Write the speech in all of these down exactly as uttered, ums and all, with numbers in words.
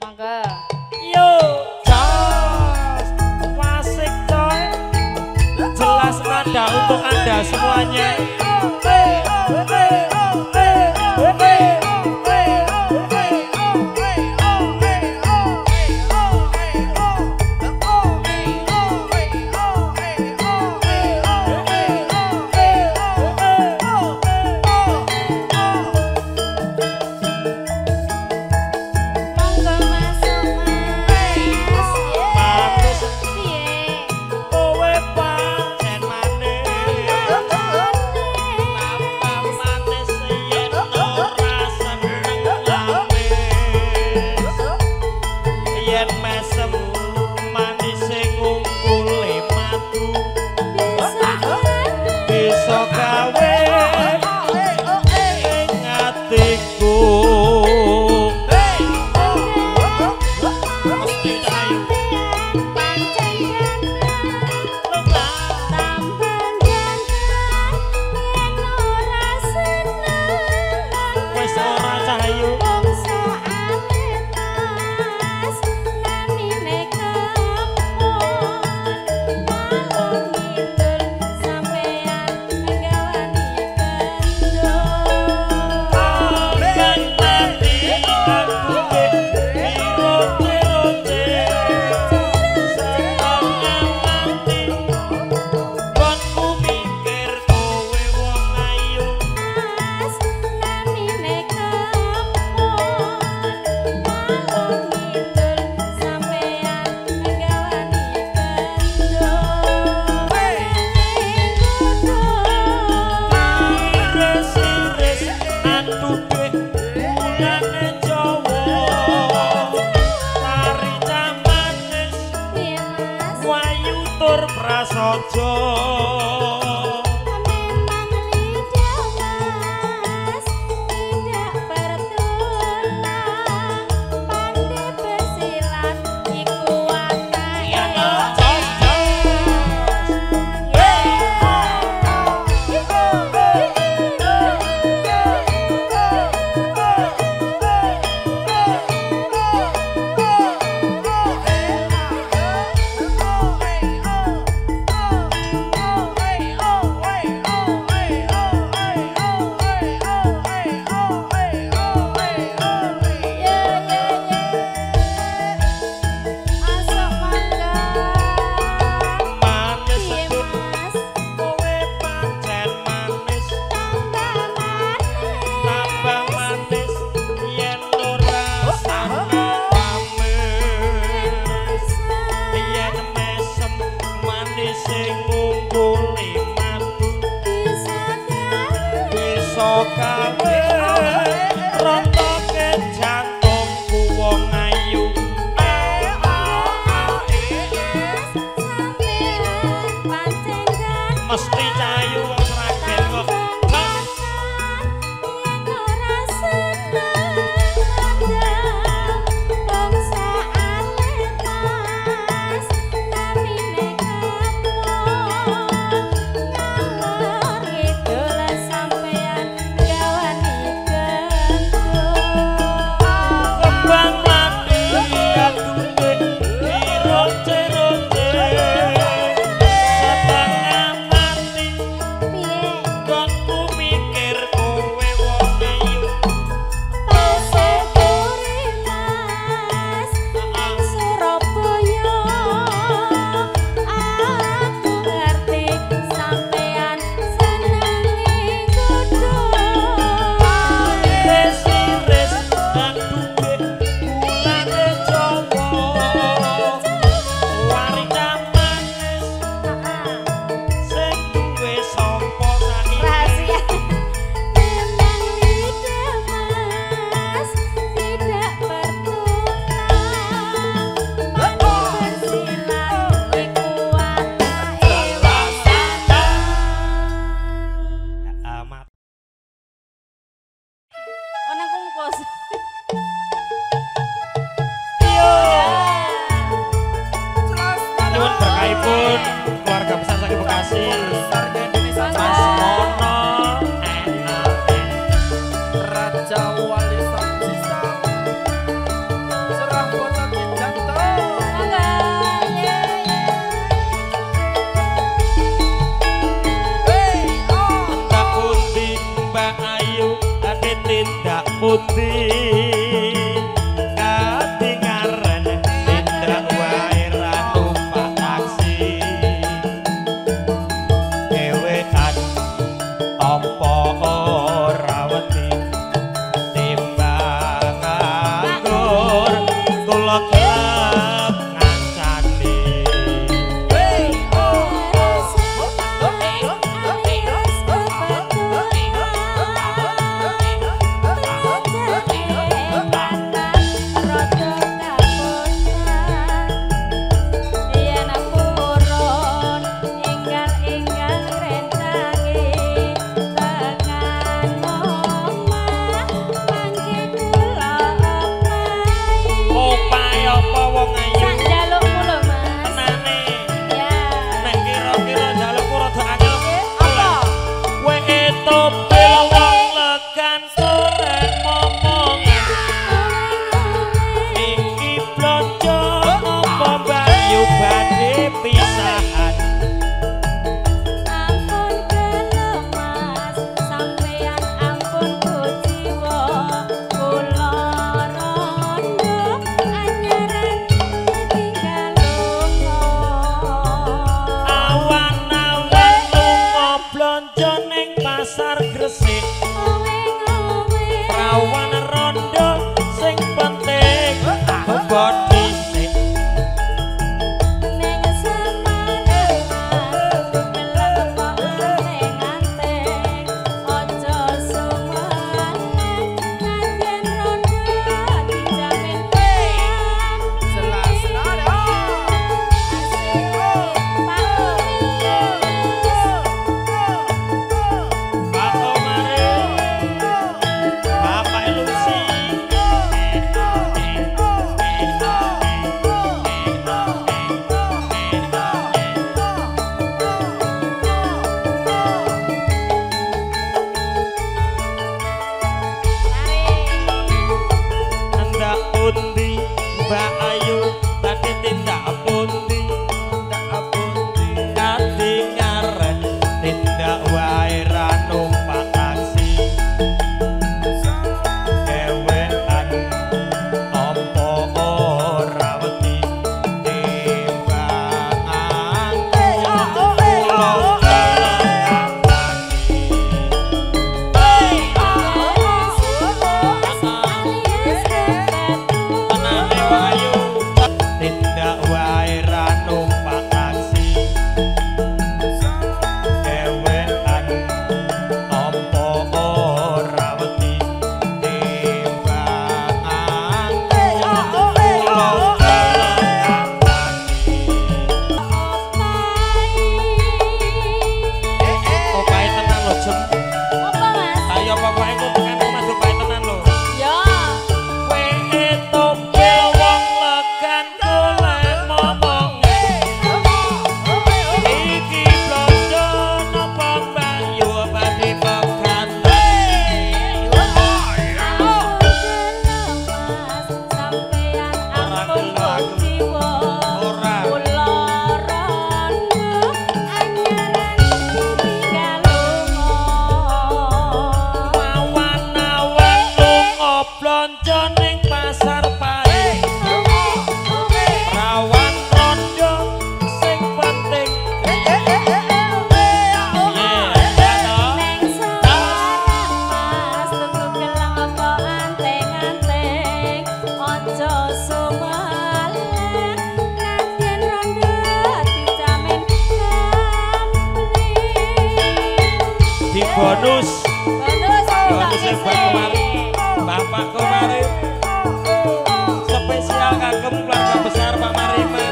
mangga. Yo, jos, wasik coy. Jelas nada untuk anda semuanya. Prasojo. pundi katingaran tindak wae ra numpak taksi dhewean apa ora wedi timbang nganggur kula gelap ngancani pasar Gresik prawan rondo sing penting bobot dhisik ning Semarang gelem kok anteng-anteng aja sumanen nganjen rondo dijamin selas-selas Mbak Ayu badhe tindak pundi tindak pundi katingaran tindak wae ra numpak taksi dhewean apa ora wedi timbangan bonus bonus bonus yang kemarin Bapak kemarin spesial kagem keluarga besar Pak Mariman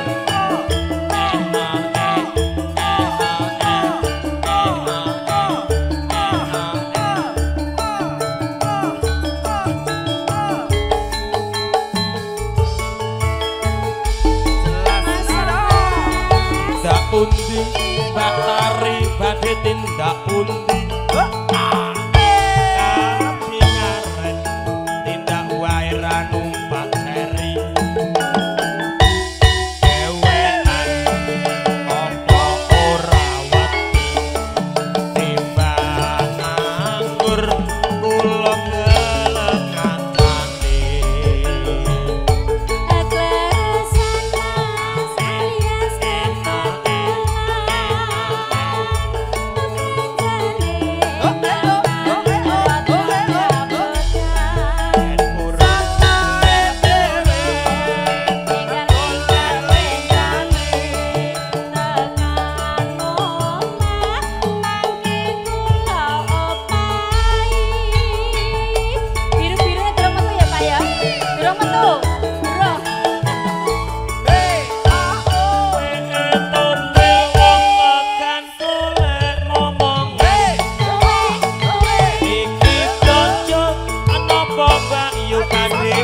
tindak pundi Mbak Tari badhe tindak pundi Kula gelem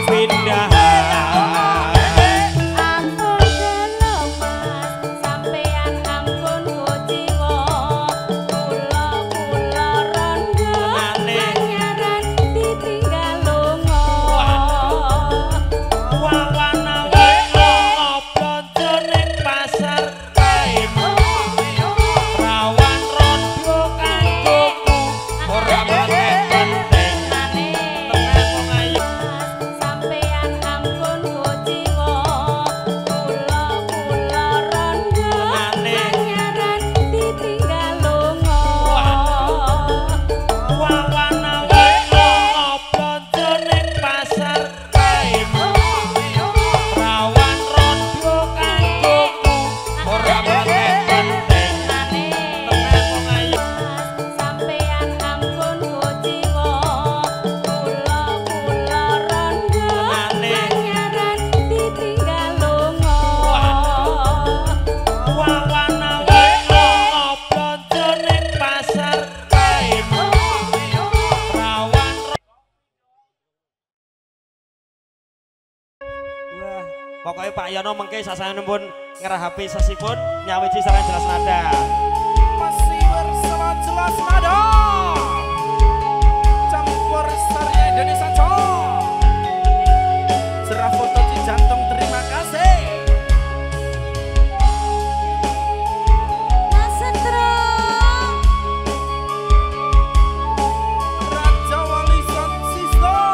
Pokoknya Pak Yono mengke sasaran pun ngerahapi sesipun nyawiji sarang jelas nada. Masih bersama jelas nada. Campur sari Indonesia Cok. Cerah foto di jantung terima kasih. Mas Sentro. Raja Wali Sound System.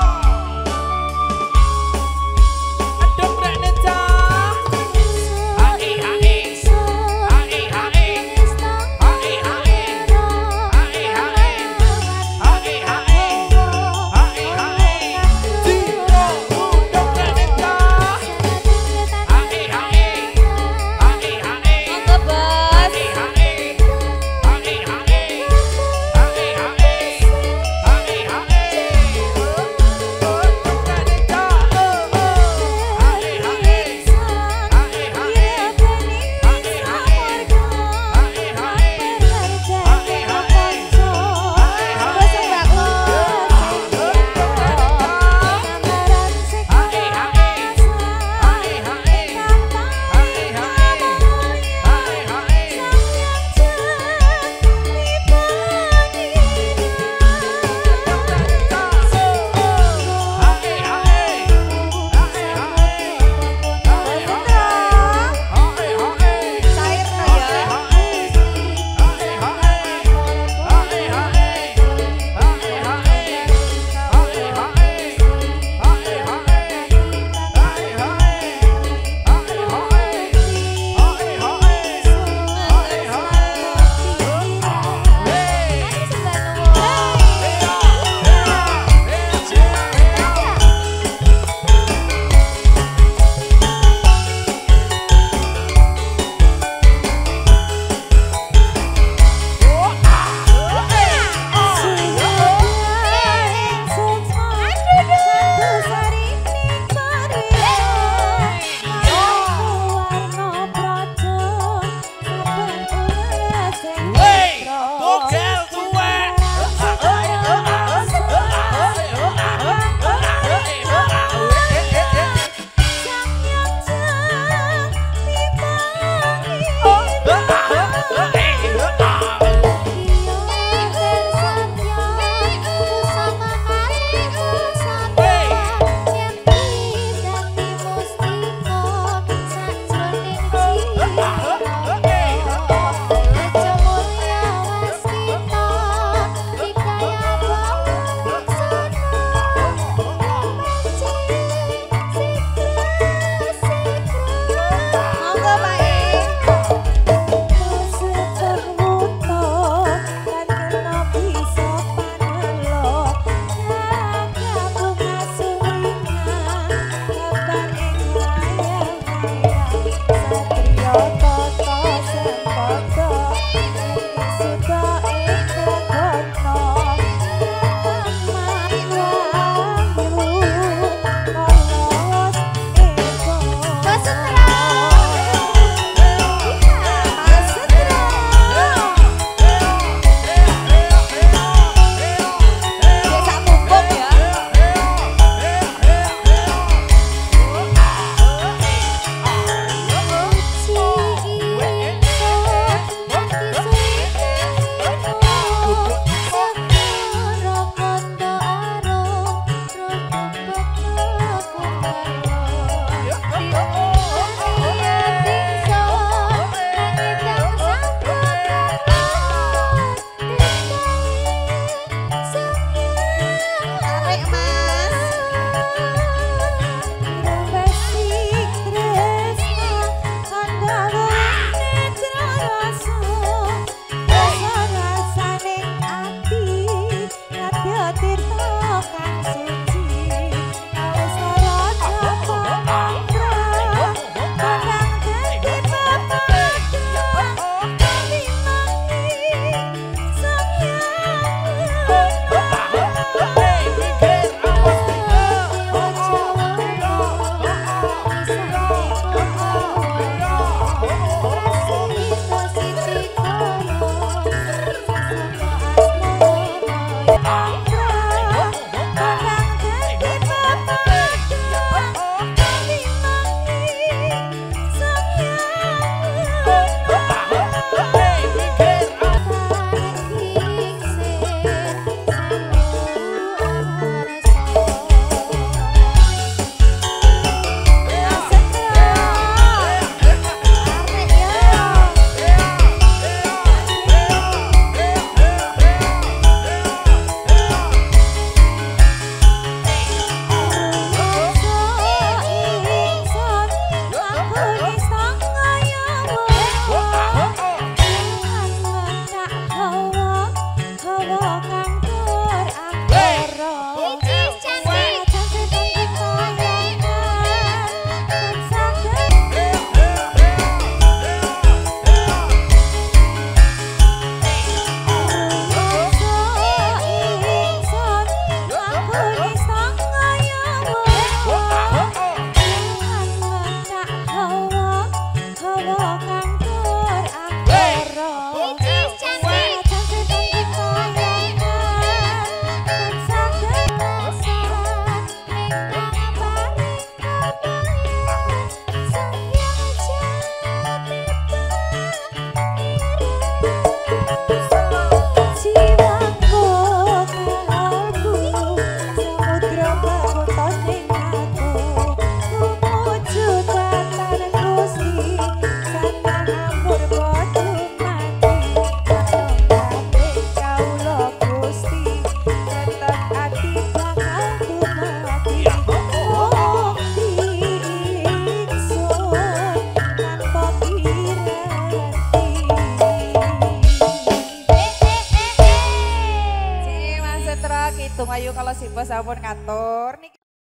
Ayu kalau si bos ampun ngatur nih.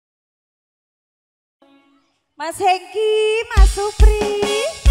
Mas Hengki, Mas Supri.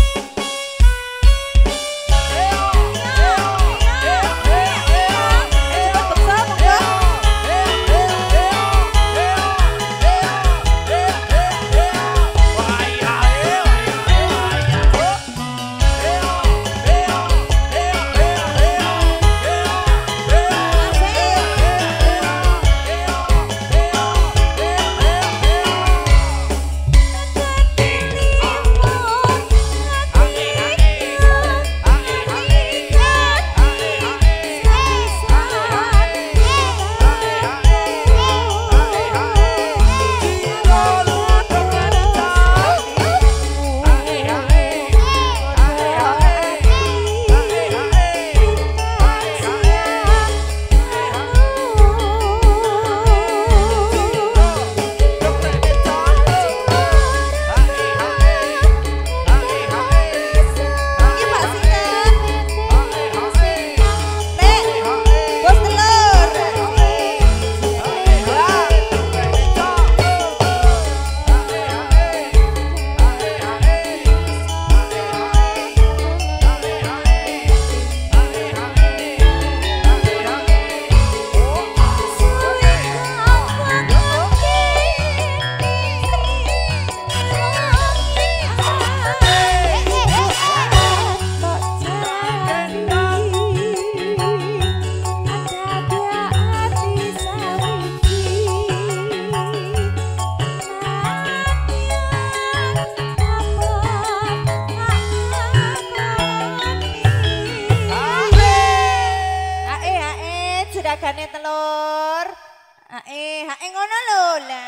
Juragane telur. Hae, hae ngono lho lah.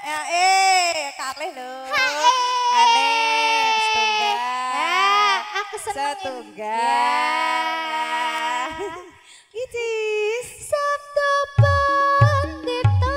Hae, kalih lho. Hae. Aleh, setunggal. Ah, aku seneng. Setunggal. Icis. Sabdo pandita.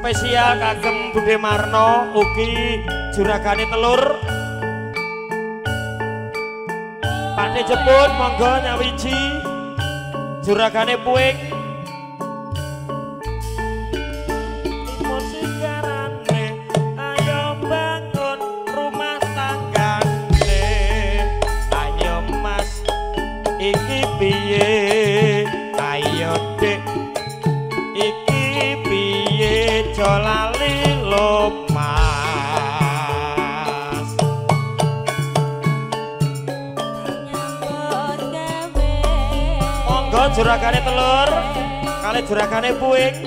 spesial kagem Bude Marno ugi juragane telur. Pakde jemput monggo nyawiji juragane puing. Musikarane ayo bangun rumah tanggane. Ayo Mas iki piye? Ayo Dik iki piye? Jolali lo Mas. Monggo juragane telur kali juragane puing.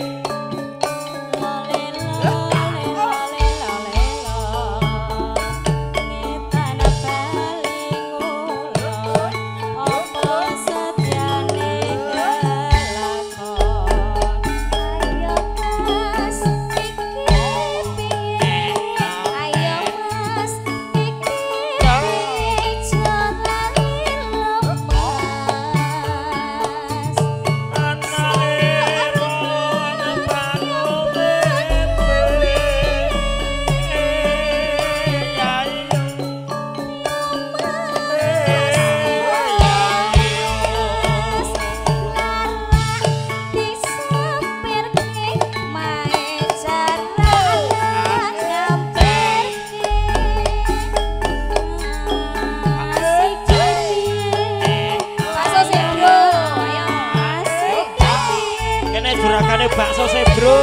Juragane bakso sebro.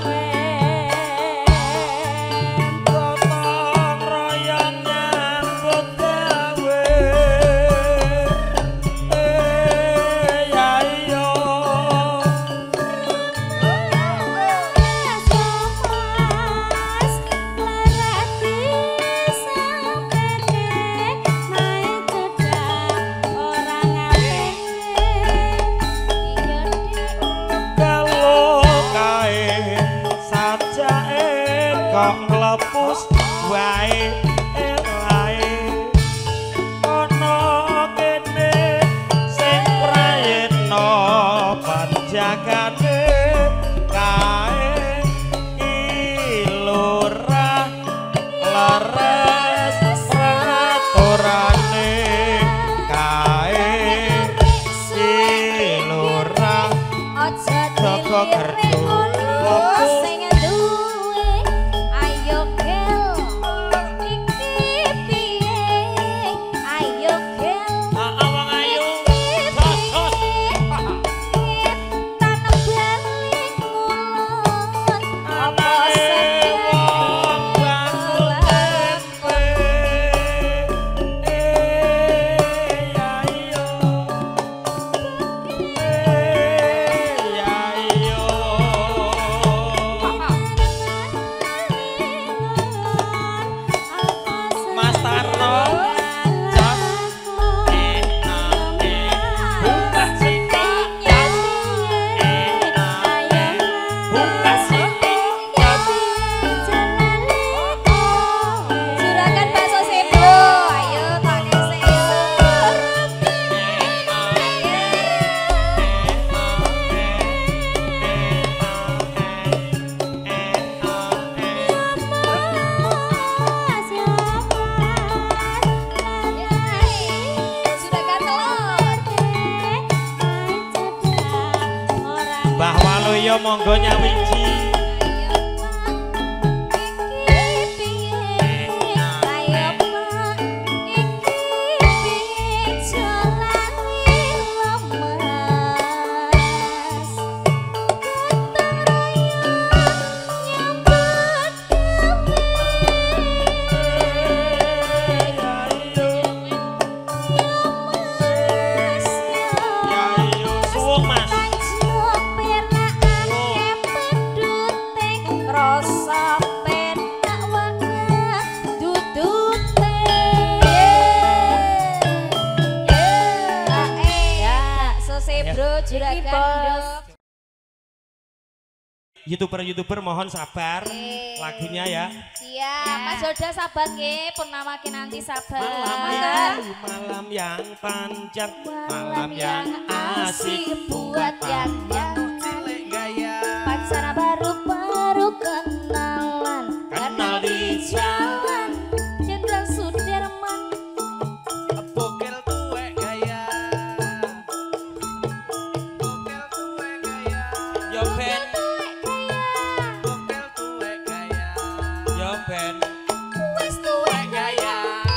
Gotong royong nyambut gawe. Eh ya iyo. Kok nglepus wae elae ana kene sing prayitna panjagane kae kilurah leres aturane kae kilurah aja jaga kertu Yo monggo nyawiji. Youtuber-youtuber mohon sabar e. Lagunya ya. Siap, Mas Yoda sabar nggih, purnama nanti sabar. Malam yang, malam yang panjang, malam, malam yang asik buat yang yang cilik gaya. Pacara baru-baru kan Yo ben Bokil tuwek gaya. Yo ben Wis tuwek Gaya.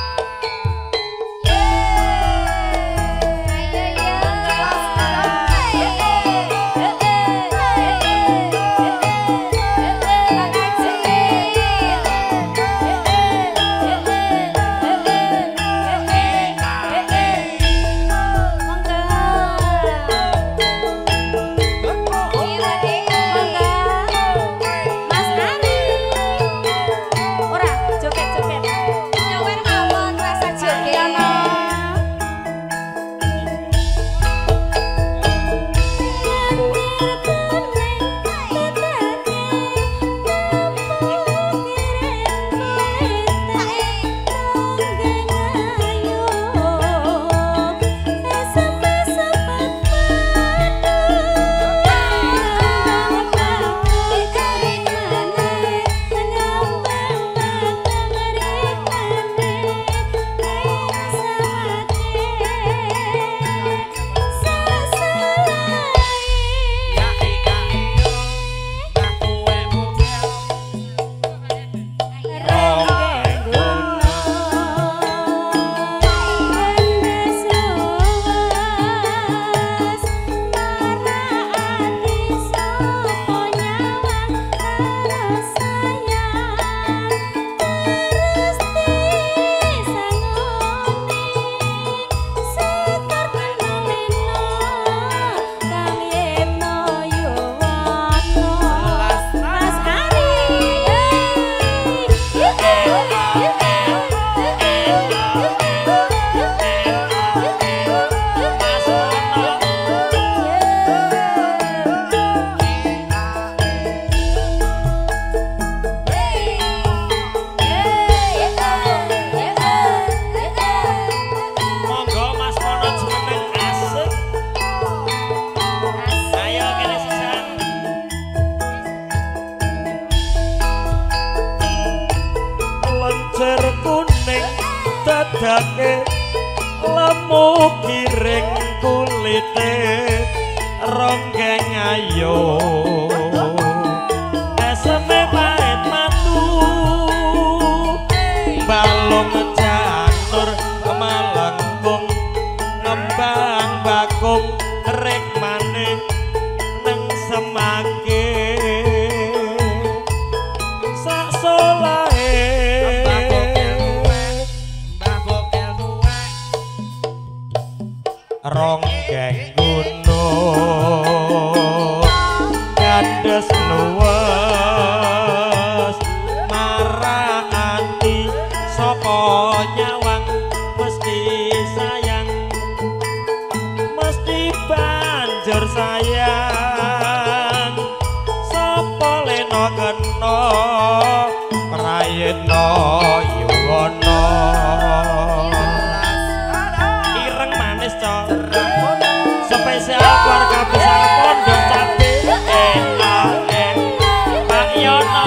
dadake lemu kiring kulite ronggeng ayo eseme pahit matu balung janur malengkung ngembang bakung rek maneh neng semake sak solahe ronggeng gunung kandes luwes marani sapa nyawang mesti sayang mesti banjur sayang sapa lena kena prayitna yuwana ireng manis cok spesial keluarga besar Pondok Cabe eh ah eh Pak Yono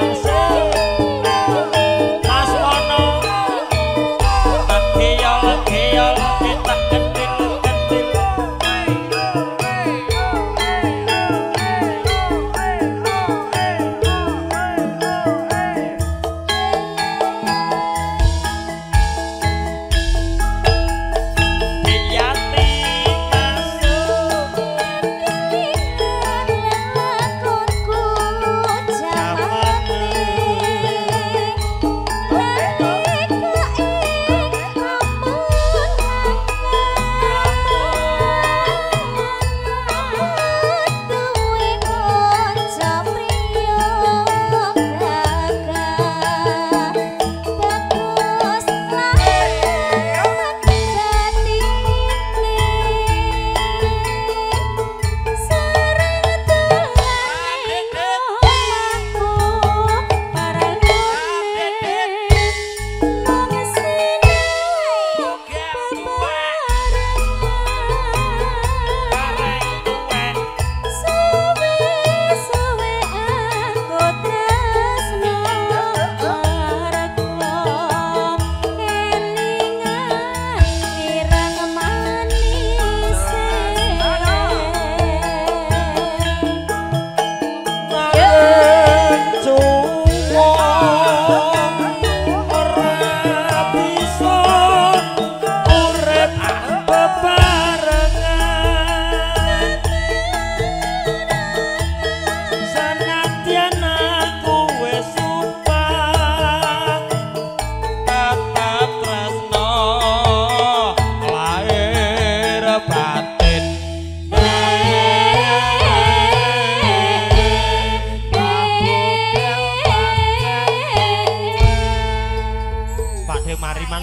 Mas Mono Pak Geyol Geyol kita kendil kendil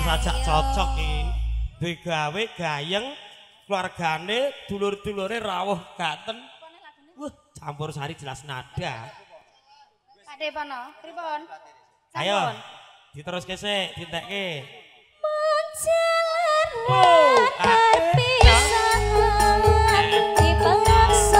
sajak cocok iki. Digawe gayeng keluargane dulur-dulure rawuh gaten. Wah, campur sari jelas nada. Pakde pono, pripun? Ayo, diteruske sik, ditekke. Menjalan Oh, terpisah di pelaksa.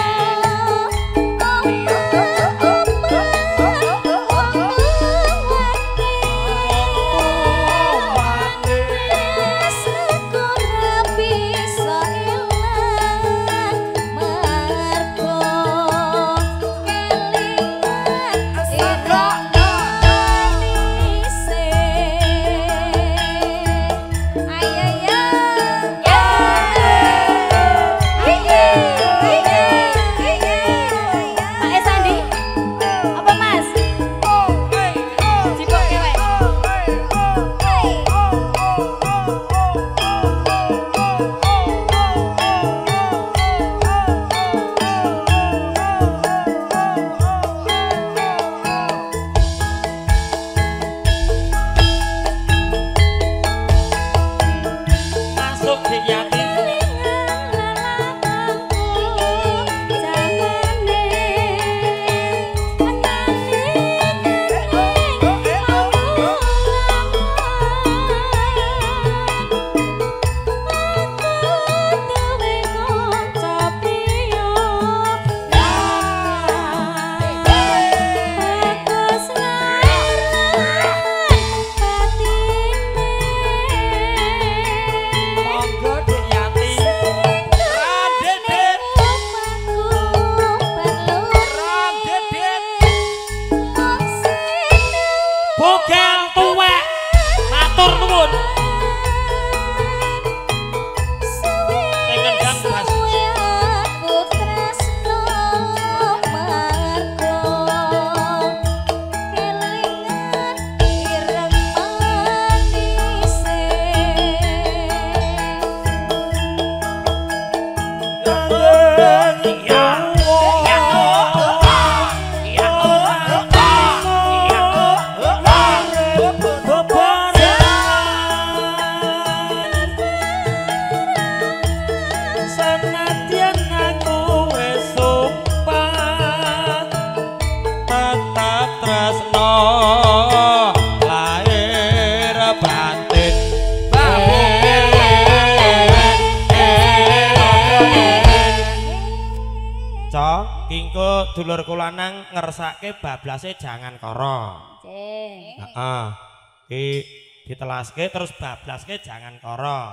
Dulur kula nang ngersake bablase jangan koro. Nggih. Heeh. Ki ditelaske terus bablaske jangan koro.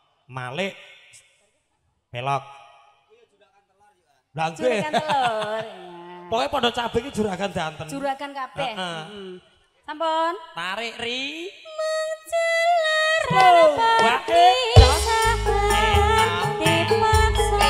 Malik belok. Lah nggih. Juragan telur. Pokoke padha cabe iki juragan danten. Juragan kabeh. Heeh. Heeh. Sampun. Tarik ri. Menjelar terpisah dipaksa.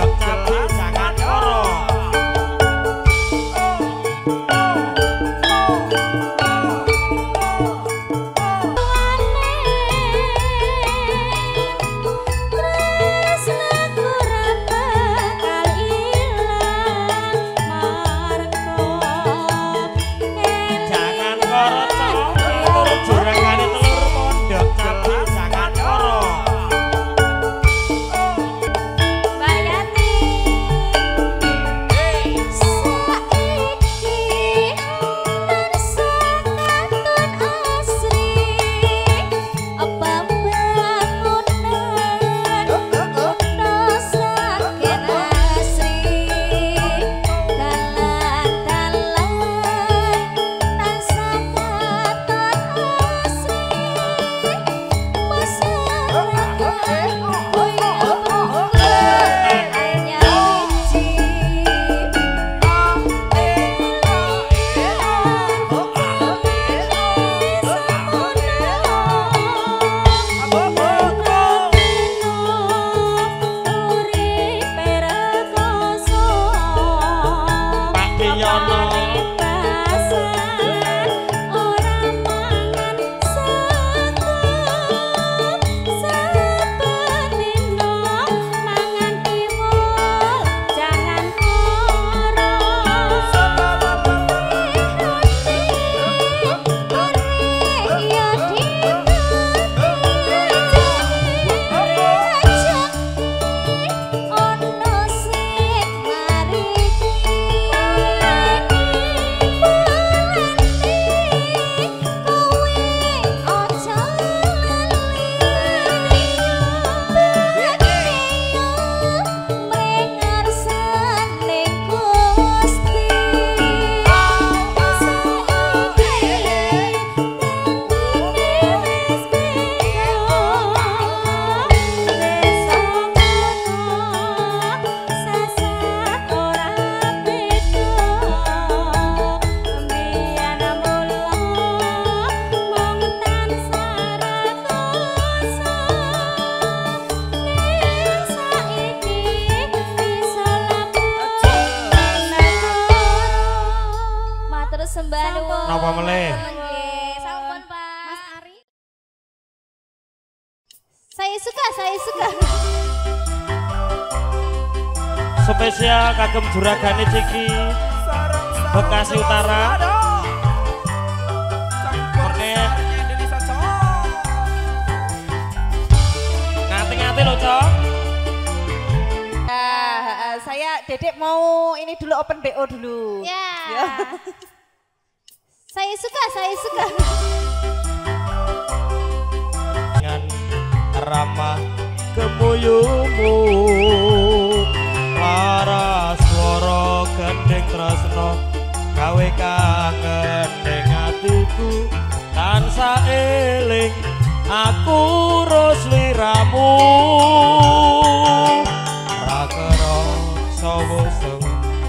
Jangan koro. Saya suka, saya suka. Spesial kagem juragane Ciki Bekasi Utara. Oke. Ngati-ngati loh, Cok. Nah, saya Dedek mau ini dulu open B O dulu. Ya. Ya. Saya suka, saya suka. Dengan ramah kemuyumu para swara gendeng tresno gawe kangen ning atiku tansah eling aku ros liramu ra kerasa weseng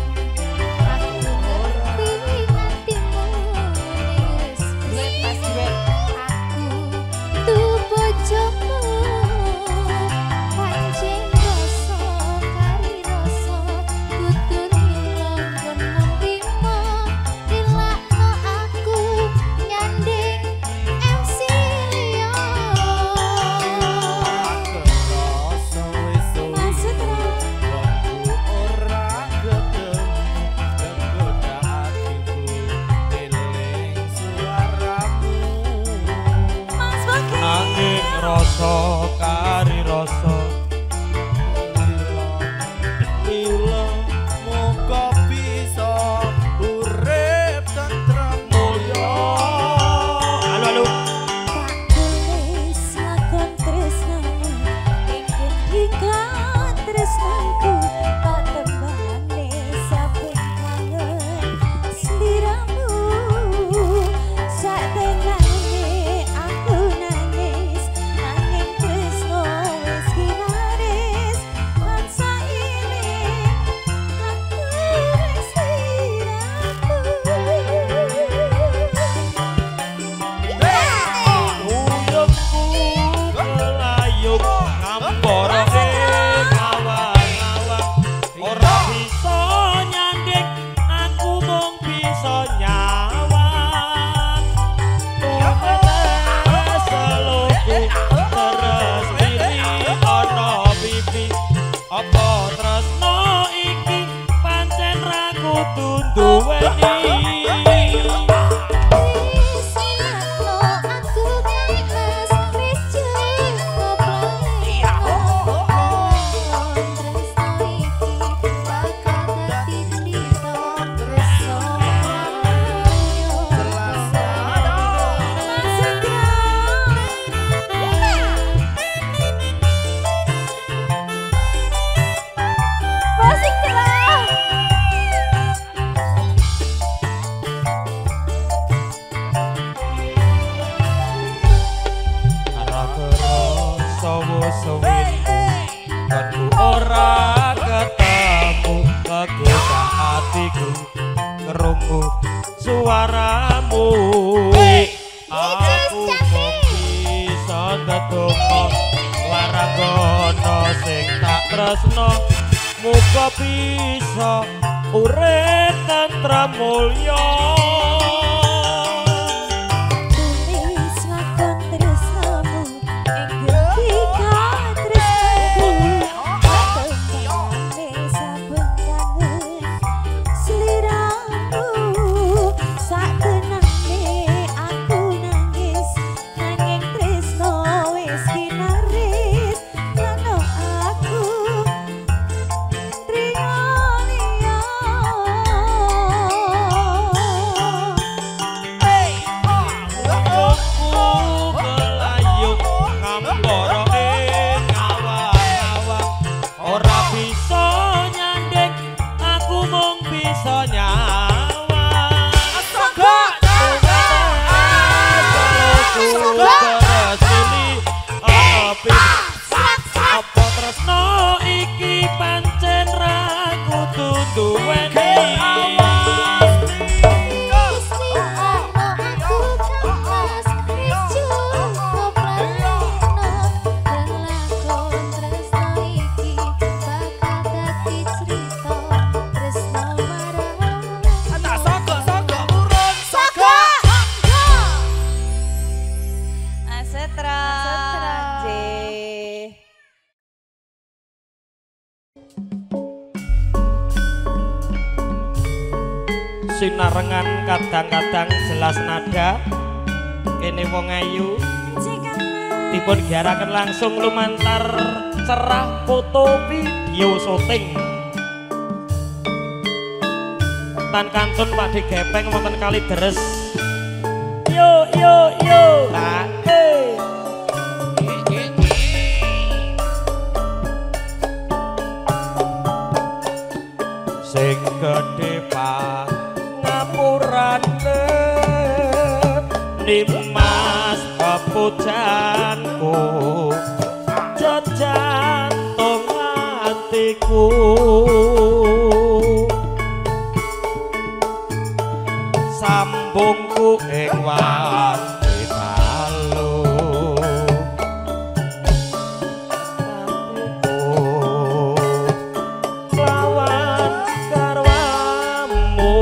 rasa kari rasa Mila muga bisa urip tentrem mulya. halo halo tulis lakon tresnamu ingkang dikat tresnaku tak tembane saben kangen sliramu sak tenane aku nangis nanging tresno wis kinaris lan saiki aku wis sliramu. uyungku melayung ngampara ing awan-awan ora bisa nyanding aku mung bisa nyawang tumete seluku terus iri ana pipi apa tresno iki pancen ra kudu duweni aku ora ketemu kegoda hatiku ngerungu suaramu aku mung bisa ndedonga waragono sing tak tresno muga bisa urip tentrem mulya. sinarengan kadang-kadang jelas nada kene wong ayu dipun giaraken langsung lumantar cerah foto video syuting tan kantun Pakde Gepeng wonten kali deres yo yo yo ah eh sing gedhe pangapurane Dimas pepujanku jantung hatiku sambungku ing wanci dalu lawan garwamu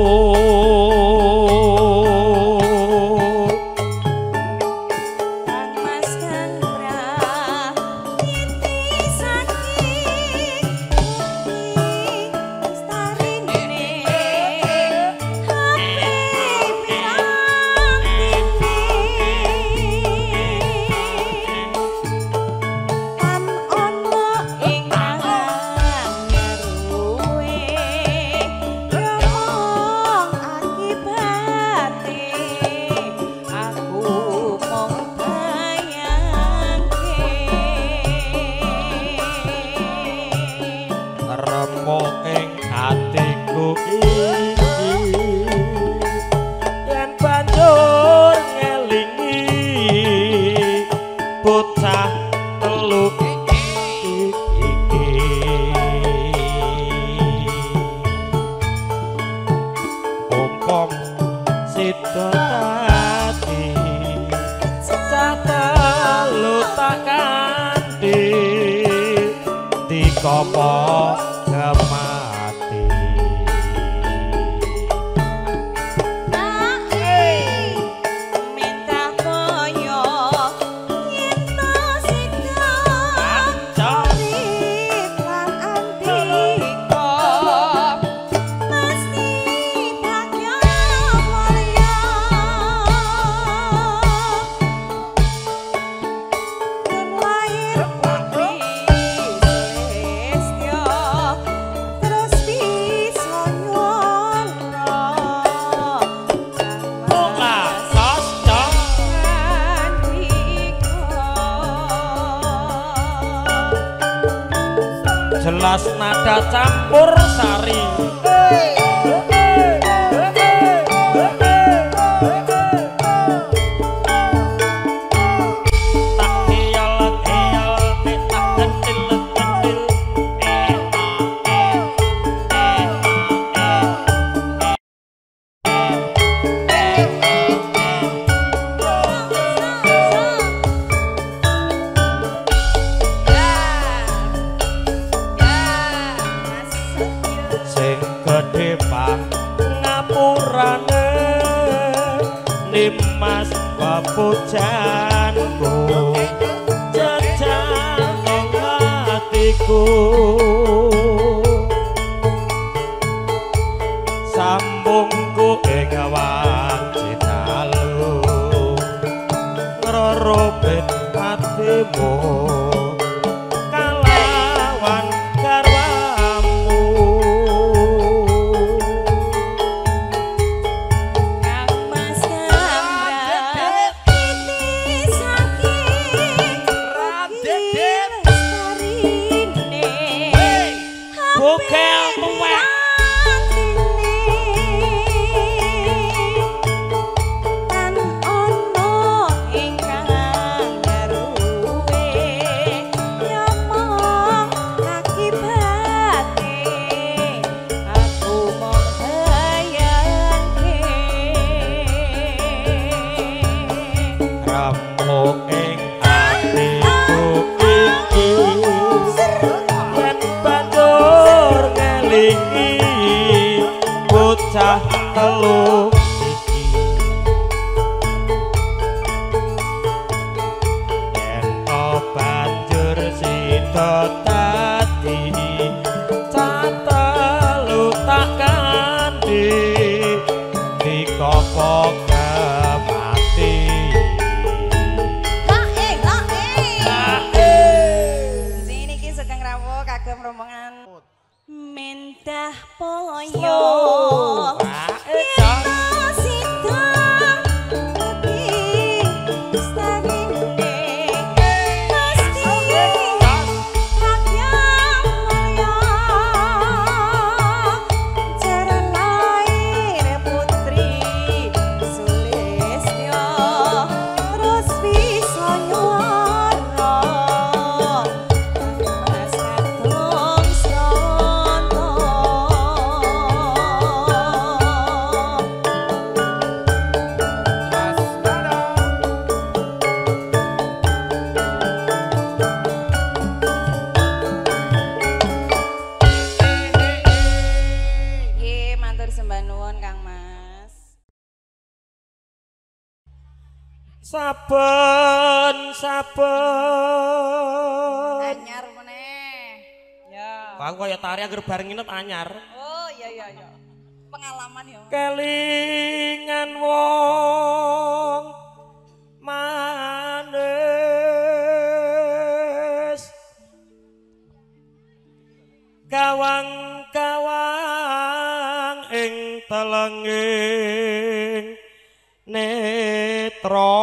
Kopo kemati minta koyo yento sika lan antiko mesti takya mulya dan lahir putri jelas nada campur sari ngapurane Dimas pepujanku jantung hatiku sambungku ing wanci dalu ngrorobet hatimu kalawan garwamu bukel tuwek kan ono ingkang garuwe nyomong akibate aku mong bayangke ramu ing atiku iki yen banjur ngelingi bocah telu iki yen banjur sida dadi cah telu tak kandhe lidah poyo saben saben anyar meneh ya aku kaya tari agar bareng nginep anyar oh iya iya iya pengalaman ya kelingan wong manis kawang-kawang ing telenging netra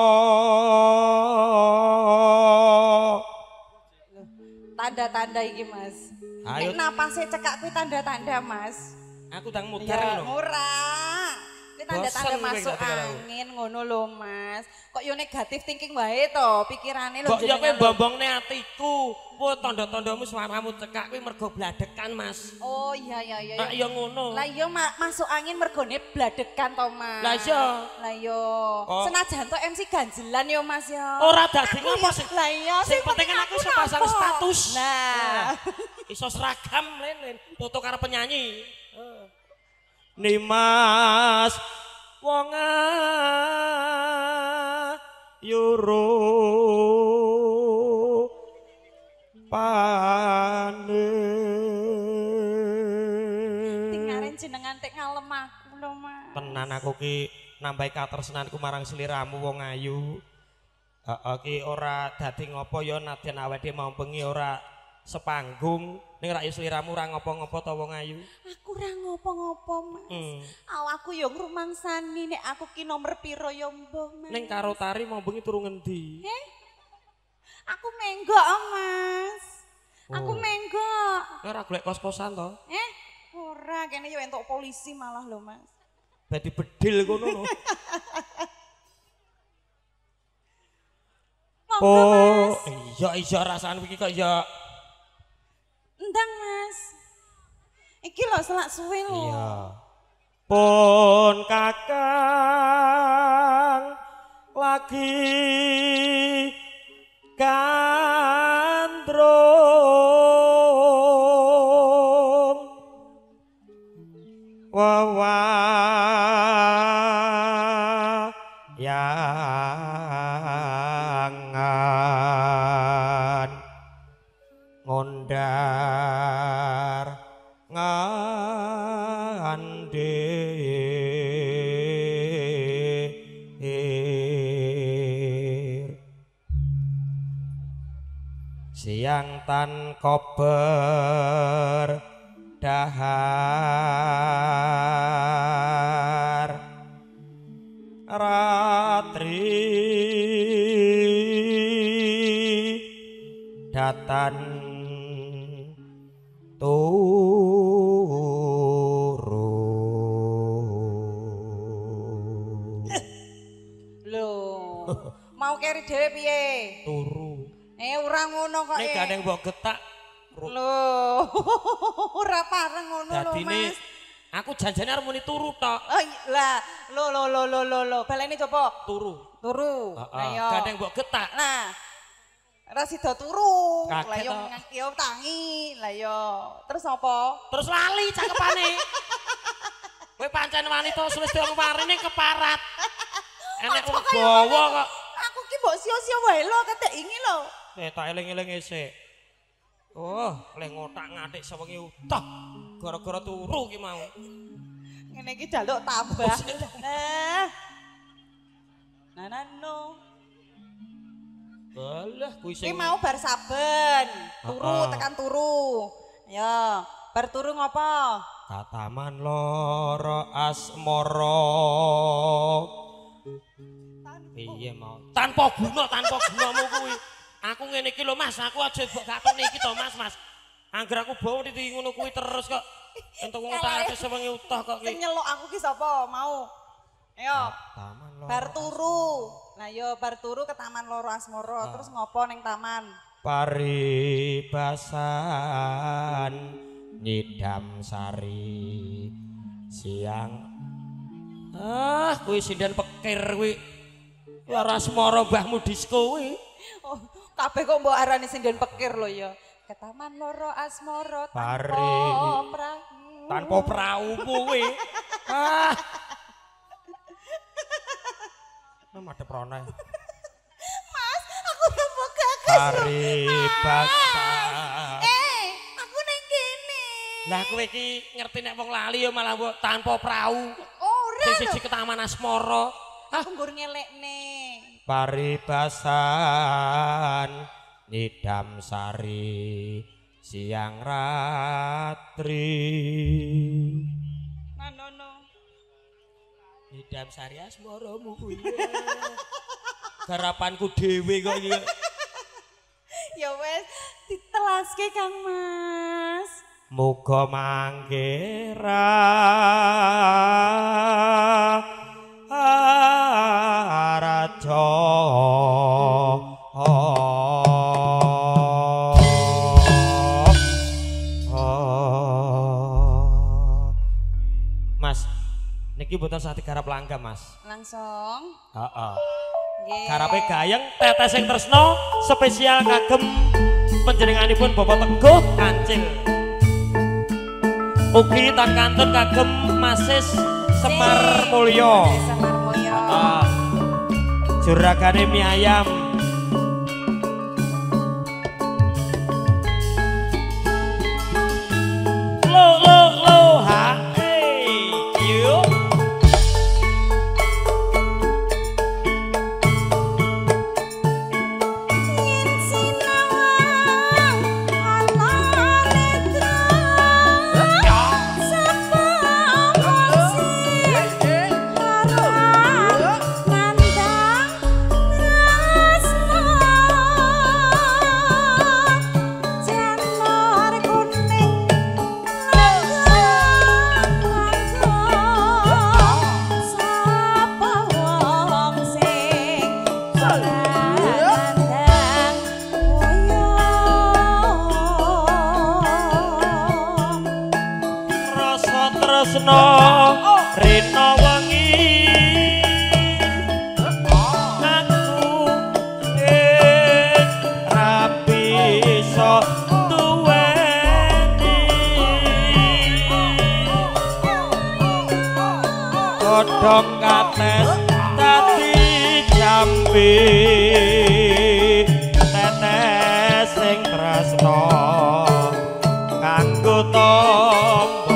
tanda-tanda iki Mas. Nek napase cekak kuwi tanda-tanda Mas. Aku ndang muter ya, lho. Murah. Kuwi tanda-tanda masuk angin ngono lho Mas. Kok yo negatif thinking wae to pikirane lho jenengan. Kok yo kowe bombongne atiku. Wo tanda-tandamu suaramu cekak kuwi mergo bladekan Mas. Oh iya iya iya. Lah iya ngono. Lah iya ma masuk angin mergone bladekan to Mas. Lah iya. Lah iya. Oh. Senajan to M C ganjelan yo Mas ya. Ora dadi ngopo sih. Lah iya sing penting kan aku iso pasang status. Nah, iso seragam len-len foto karo penyanyi. Heeh. Nimas wong ayuro panen tingaren jenengan tek ngalem aku lho Mas tenan aku ki nambahi katresnanku marang sliramu wong ayu heeh ki ora dadi ngopo ya nadyan awake mau bengi ora sepanggung ning rak sliramu ora ngopo-ngopo to wong ayu aku ora ngopo-ngopo Mas hmm. awakku ya ngrumangsani nek aku ki nomor piro ya mbuh Mas ning karo tari mau bengi turu ngendi eh aku menggok Mas oh. aku menggok ora golek kos-kosan to eh ora kene yo entuk polisi malah lho Mas dadi bedil kono lho oh iya iya rasane iki kok ya ndang Mas iki lho selak suwe lho iya pun kakang lagi kandrung wawayangan ngondar ngandir siang tan kober dahar ratri datan turu lho mau keri dhewe piye turu eh ora ngono kok nek gandeng mbok getak lho ora pareng ngono lho Mas aku janjane arep muni turu tok oh lah lho lho lho lho lho lho baleni coba turu turu ayo gandeng mbok getak nah ora sida turu lah Kaget yo yo tangi lah yo terus apa terus lali cakepane kowe pancen wanita Sulistyo kemarine keparat enek wong gawa kok aku ki mbok sio-sio wae lho ketek ingi lho eh tak eling-eling isik oh leh ngotak ngatik sewengi utuh gara-gara turu ki mau ngene iki jaluk tambah eh nanano alah kuwi sing mau bar saben turu tekan turu ya Bar turu ngopo? Tataman loro asmara. Piye mau? Tanpa guna, tanpa gunamu kuwi. Aku ngene iki lho Mas, aku aja mbok gatone iki to Mas, Mas. Angger aku bawa di ngono kuwi terus kok. Entuk wong tak sewengi utah kok Sing iki. nyeluk aku ki sapa? Mau. Ayo. Taman loro. Bar turu. Lah yo bar turu ke Taman Loro Asmara, terus ngopo ning taman? Paribasan nyidam sari siang. Ah, kuwi sinden pekir kuwi. Loro Asmara mbahmu disko kuwi. Oh, kabeh kok mbok arani sinden pekir lho ya. Ke Taman Loro Asmara tanpa Pari. perahu. Tanpa perahu kuwi. Ah. Madhep rone. Mas, aku udah mau gagas. Paribasan. Eh, aku ning kene. Lah kowe iki ngerti nek wong lali ya malah mbok tanpa perahu. Ora. Sing siji ke Taman Asmara. Aku nggur ngelekne. Paribasan nyidam sari siang ratri. Manono. Nyidam sari asmaramu kuwi. Garapanku dhewe kok iki. Ya wes, ditelaske Kang Mas. Muga manggera raja. Mas, niki boten sate garap langka Mas. Langsung. Heeh. Nggih. Garape gayeng tetes sing tresno spesial kagem panjenenganipun Bapak Teguh Kancil. Ugi tan kantun kagem Masis Semar Mulya. Semar Mulya. Heeh. Juragane mie ayam. Lo lo lo ha. Hey, yuk. Tresno rena wengi aku ing rapi iso duweni godhong kates dadi jambi tetes sing tresno kanggo tombo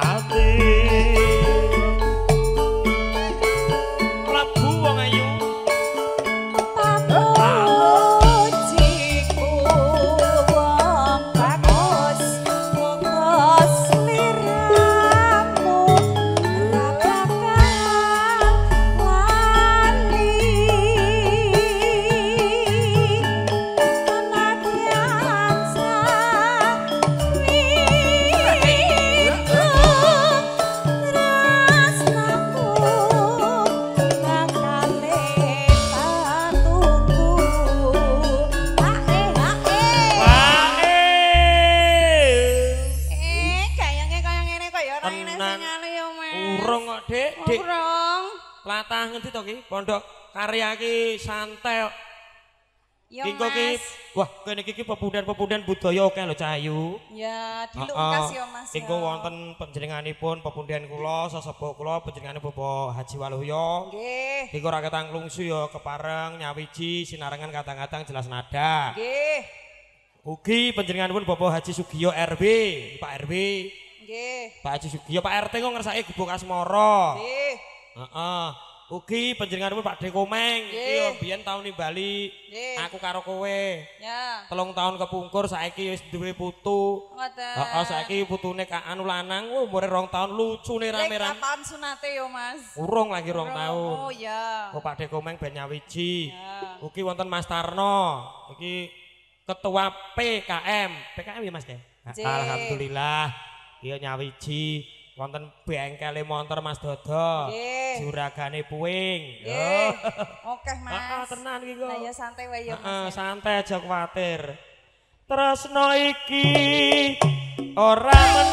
Latah ngendi to ki? Pondok Karya ki santai kok. Ya Ki kok ki wah kene iki pepunden-pepunden budaya akeh lho Cahayu. Ya dilungkas ya Mas. Engko wonten panjenenganipun pepunden kula, sesepuh kula panjenenganipun Bapak Haji Waluyo. Nggih. Iki ora ketang klungsu ya kepareng nyawiji sinarengan kadang-kadang jelas nada. Nggih. Ugi panjenenganipun Bapak Haji Sugiyo R B, Pak R B. Nggih. Pak Haji Sugiyo Pak R T kok ngersake Gubuk Asmara. Nggih. Heeh. Ugi panjenenganmu Pak De Komeng, iki yo biyen taun ning Bali. Nggih. Aku karo kowe. Ya. Telung tahun kepungkur saiki wis duwe putu. Ngoten. Heeh, saiki putune Kak Anu lanang, umure rong tahun lucune rame-rame. Kapan sunate yo, Mas? Urung lagi rong tahun. Oh iya. Oh Pak De Komeng ben nyawiji. Ya. Ugi wonten Mas Tarno, iki ketua P K M. P K M ya Mas De? J. Alhamdulillah. Iya nyawiji. Wonten bengkele montor Mas Dodo. Nggih. Juragane puing. Nggih. Oke, Mas. Heeh, tenan iki kok. Nah ya santai wae ya, Heeh, Mas. santai aja kuwatir. Tresno iki ora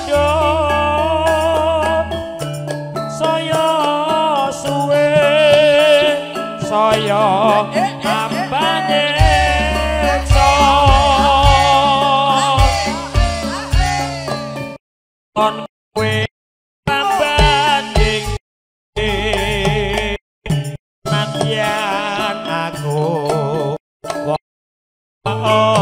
mendung. Saya suwe. Saya ambane on kowe banding matian aku oh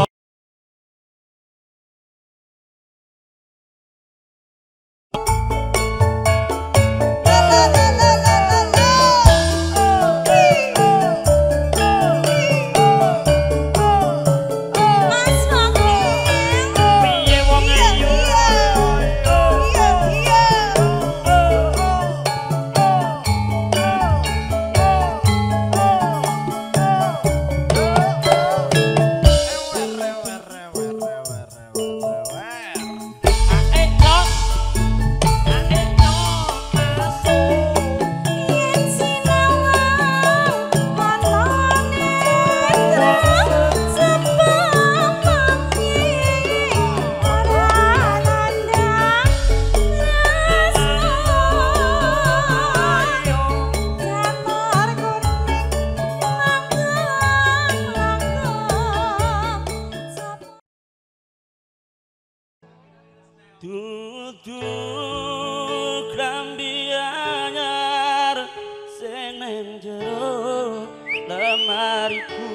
duduk klambi anyar sing nang jero lemariku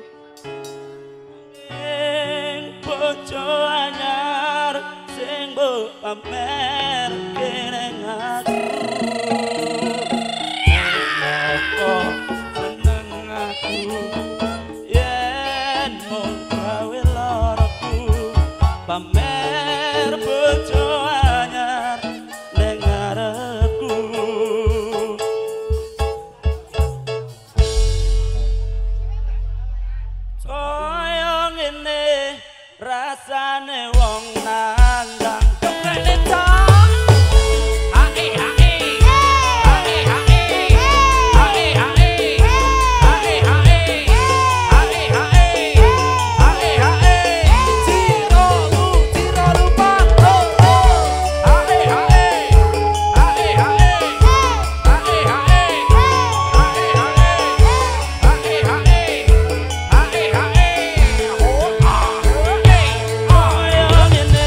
ing bojo anyar sing mbok pamer kene aku kok seneng aku yen mung gawe loroku pamer bojo anyar ning ngarepku kaya ngene rasane wong nandang kene to hae hae hae hae hae hae hae hae hae hae hae tiro lu tiro lu pak oh oh hae hae hae hae hae hae hae hae hae hae hae hae oh ah hey oh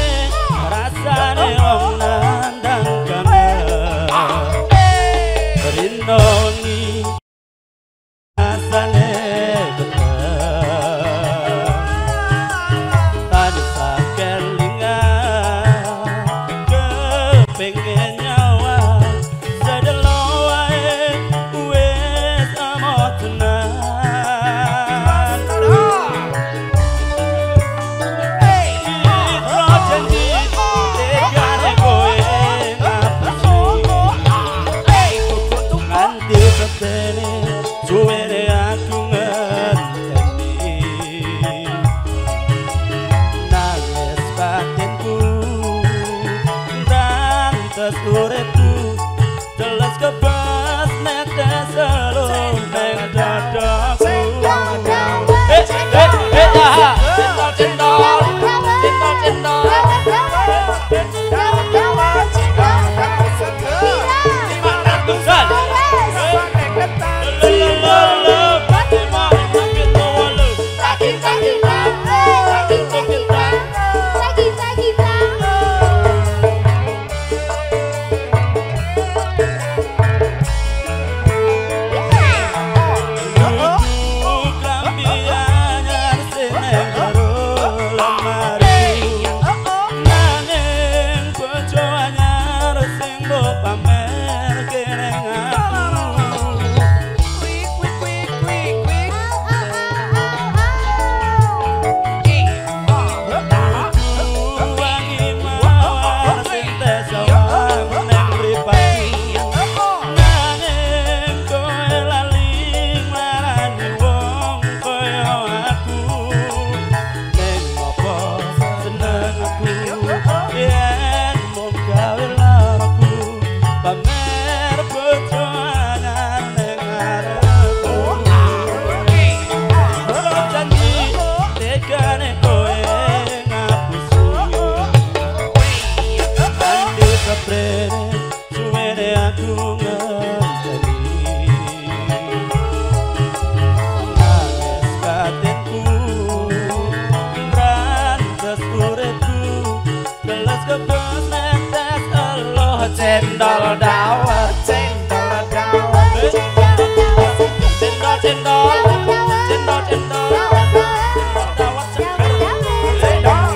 Cendol dawet, cendol dawet, cendol cendol, cendol cendol, dawet seger, cendol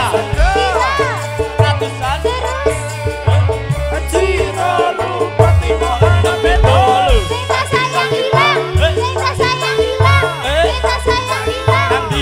ratusan, ciro lupa timo betul. Kita sayang hilang, kita sayang hilang, kita sayang hilang. Andi,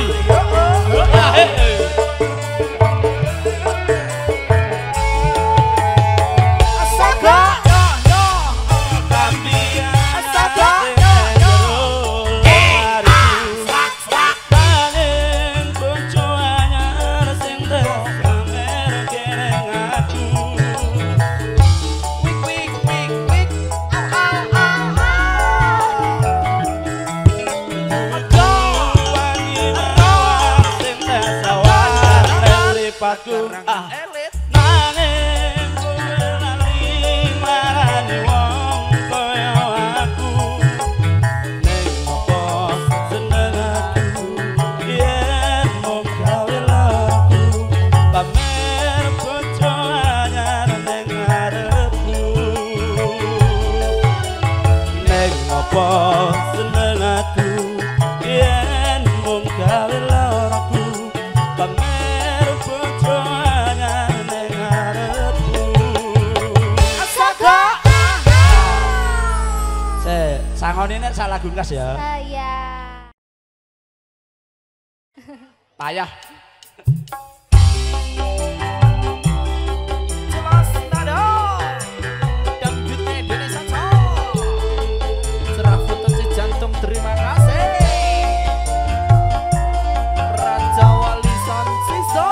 ah elit nanging kowe lali marani wong kaya aku ning apa seneng aku yen mung gawe laku pamer bojo anyar ning ngarepku ning apa seneng aku yen mung gawe laku pamer bojo anyar ning ngarepku. Asaga. Se sangone nek sak lagu kas ya. Saya. payah. Jelas nada, dangdut Indonesia cok. Cerah foto jantung terima kasih. Raja Wali Son Siso.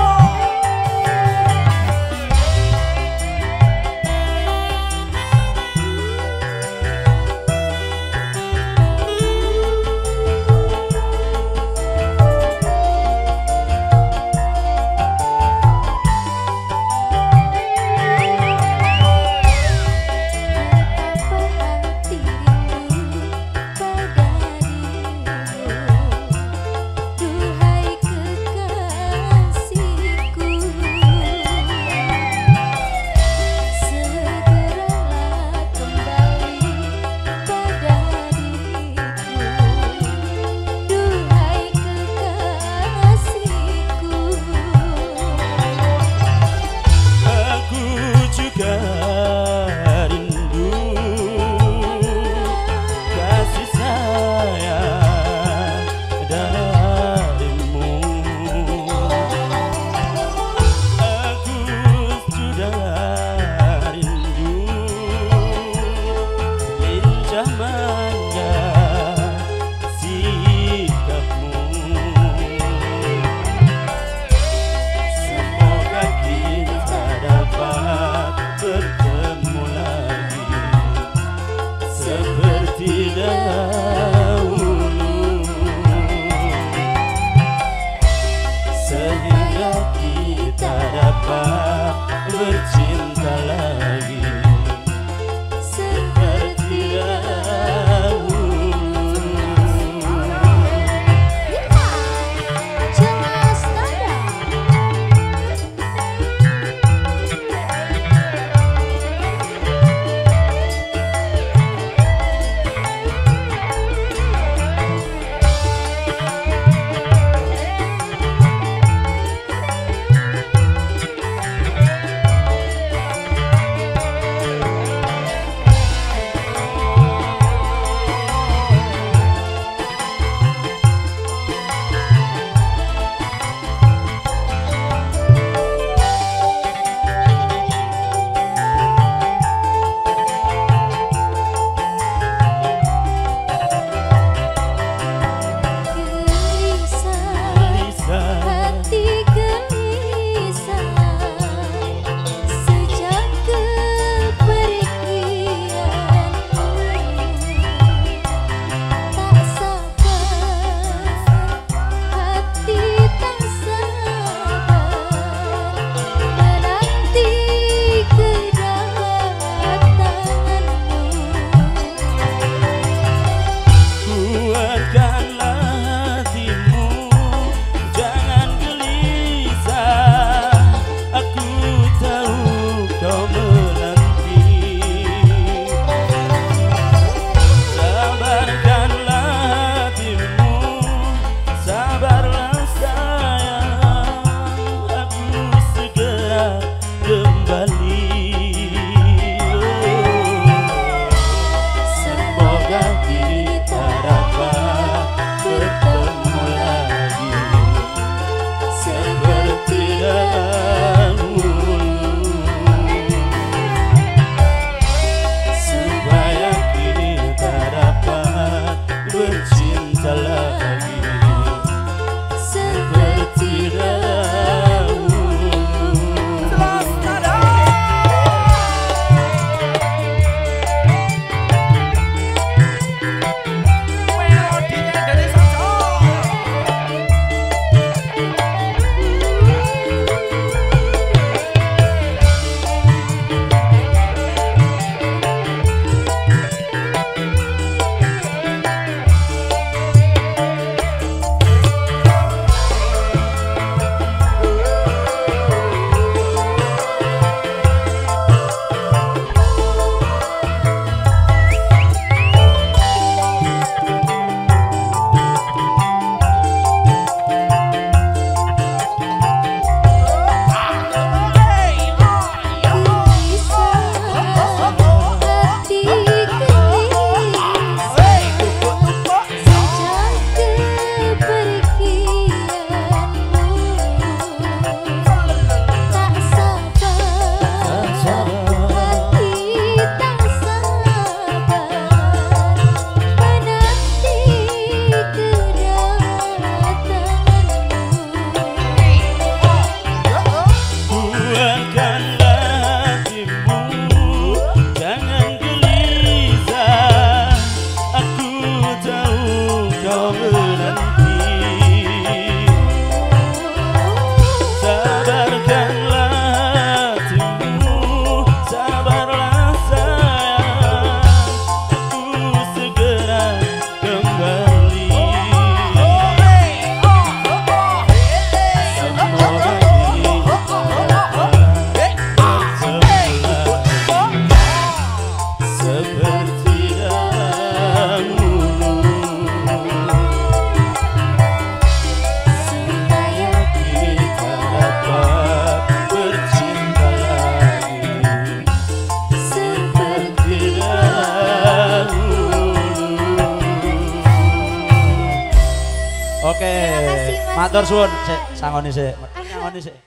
Matur suwun, sik sangoni sik. Sangoni sik.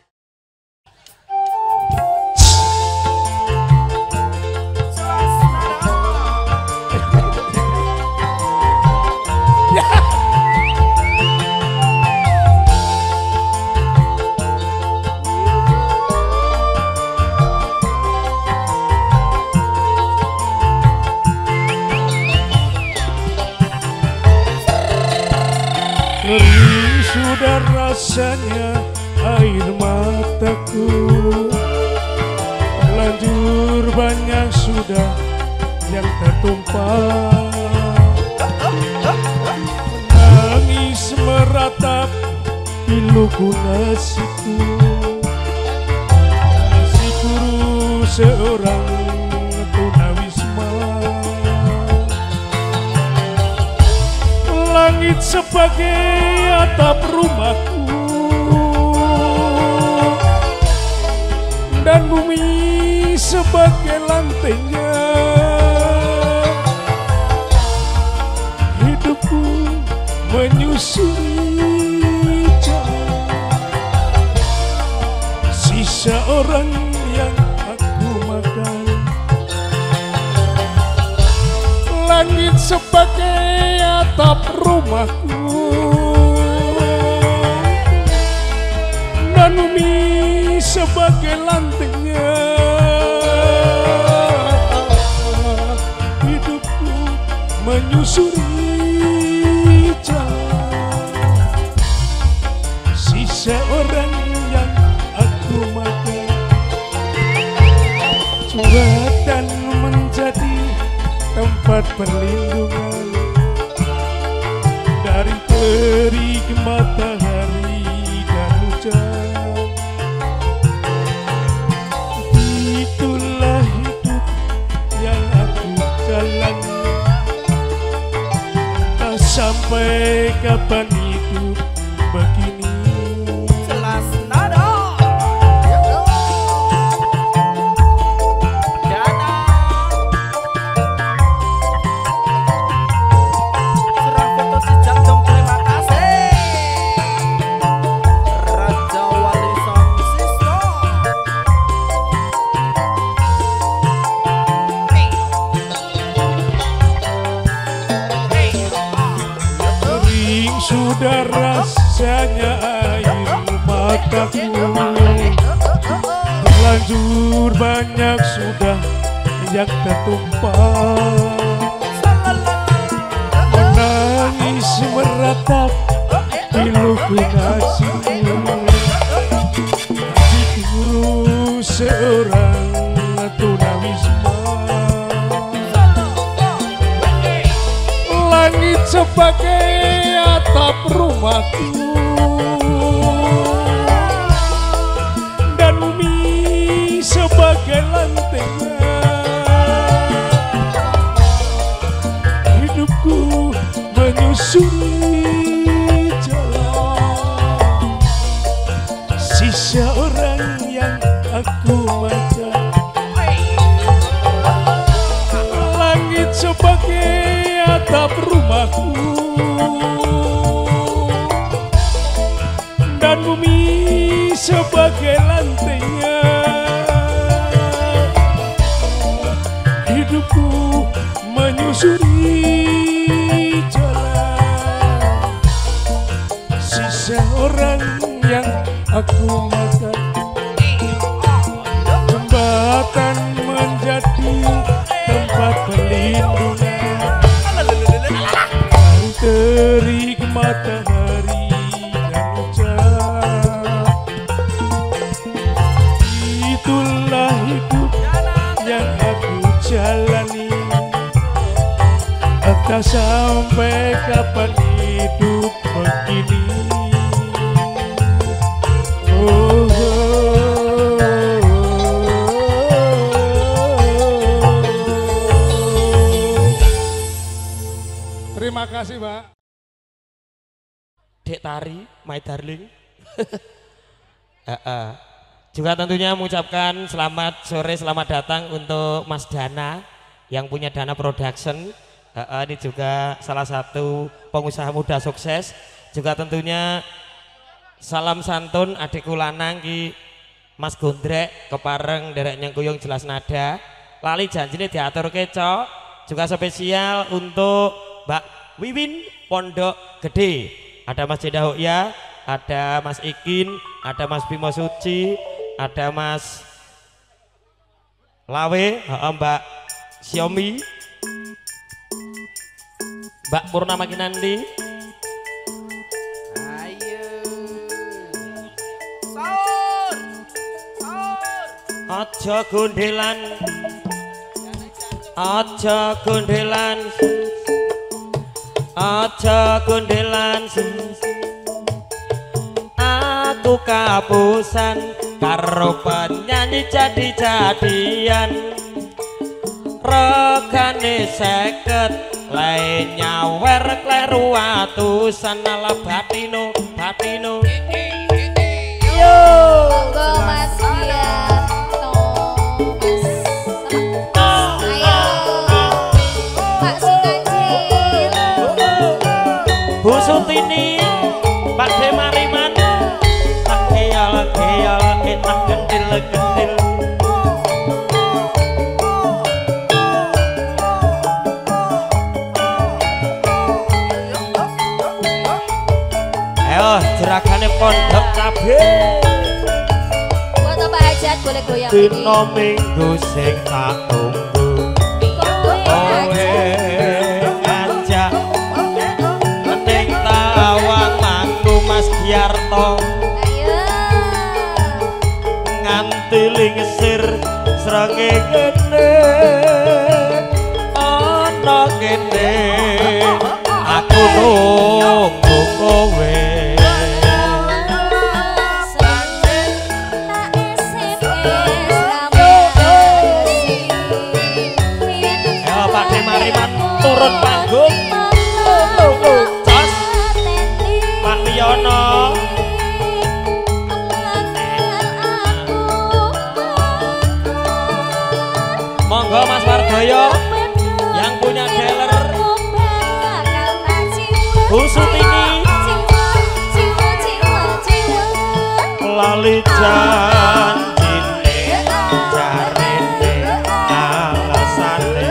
Kering sudah rasanya air mataku, terlanjur banyak sudah yang tertumpah. Menangis meratap piluku nasiku, nasi guru seorang tunawisma. Langit sebagai atap rumahku dan bumi sebagai lantainya. Hidupku menyusuri jalan sisa orang yang aku makan. Langit sebagai atap rumahku dan bumi sebagai lantainya. Hidupku menyusuri jalan sisa orang yang aku makan. Curhatan menjadi tempat perlindungan dari terik matahari dan hujan. Itulah hidup yang aku jalani, tak sampai kapan hidup begini. Jelas nada. Sudah rasanya air mataku, terlanjur banyak sudah yang tertumpah. Menangis meratap piluku nasiku, nasi guru seorang tunawisma. Langit sebagai atap rumahku dan bumi sebagai lantainya. Hidupku menyusuri jalan sisa orang yang aku makan. Langit sebagai atap rumahku dan bumi sebagai lantainya. Hidupku menyusuri jalan sisa orang yang aku makan. Jembatan menjadi tempat perlindungan dari terik matahari dan hujan. Itulah hidup yang aku jalani, entah sampai kapan hidup begini. Oh, oh, oh. Terima kasih, Pak. Dek Tari, my darling. uh, uh. Juga tentunya mengucapkan selamat sore, selamat datang untuk Mas Dana yang punya Dana Production. Uh, uh, ini juga salah satu pengusaha muda sukses. Juga tentunya salam santun adikku lanang ki Mas Gondrek kepareng derek nyengkuyung jelas nada. Lali janjine diatur keco. Juga spesial untuk Mbak Wiwin Pondok Gede. Ada Mas Jendah Hoya, ada Mas Ikin, ada Mas Bimo Suci, ada Mas Lawe, Mbak Xiaomi, Mbak Purnama Kinandi. Ayo. Sahur. Sahur. Aja gondelan, aja gondelan, aja gondelan. Aku kapusan karo penyanyi jadi-jadian. Regane seket lain nyawer kleru atusan ala batino batino. Yo, monggo Mas Giarto, Mas. Ayo, Pak Sukacil. Bu Sutini, Pak Demariman, tak keal keal enak kendil kendil. Ayo jeragane pondok kabeh. Buat apa hajat boleh goyang ini. Dino minggu sing tak tunggu. Kowe Kowe ngajak ning tawang mangku Mas Giarto. Ayo. Nganti lingsir srenge kene ana kene aku nunggu kowe. Turun panggung Jos Pak Wiono monggo Mas Wardoyo yang punya dealer Bu Sutini lali janjine jarene alasane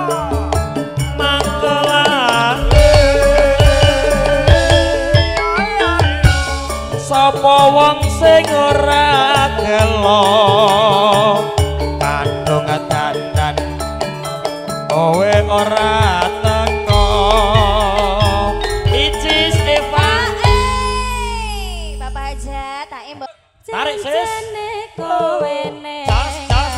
sapa wong sing ora gelo kandung dandan kowe ora teko Icis Eva Bapak Hajat, tak mbok. tarik sis Kowe Jos Jos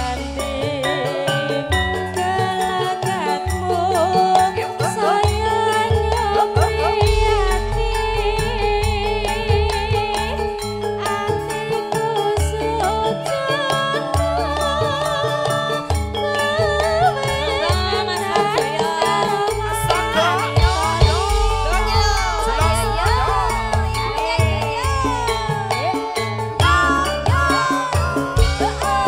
Ayo.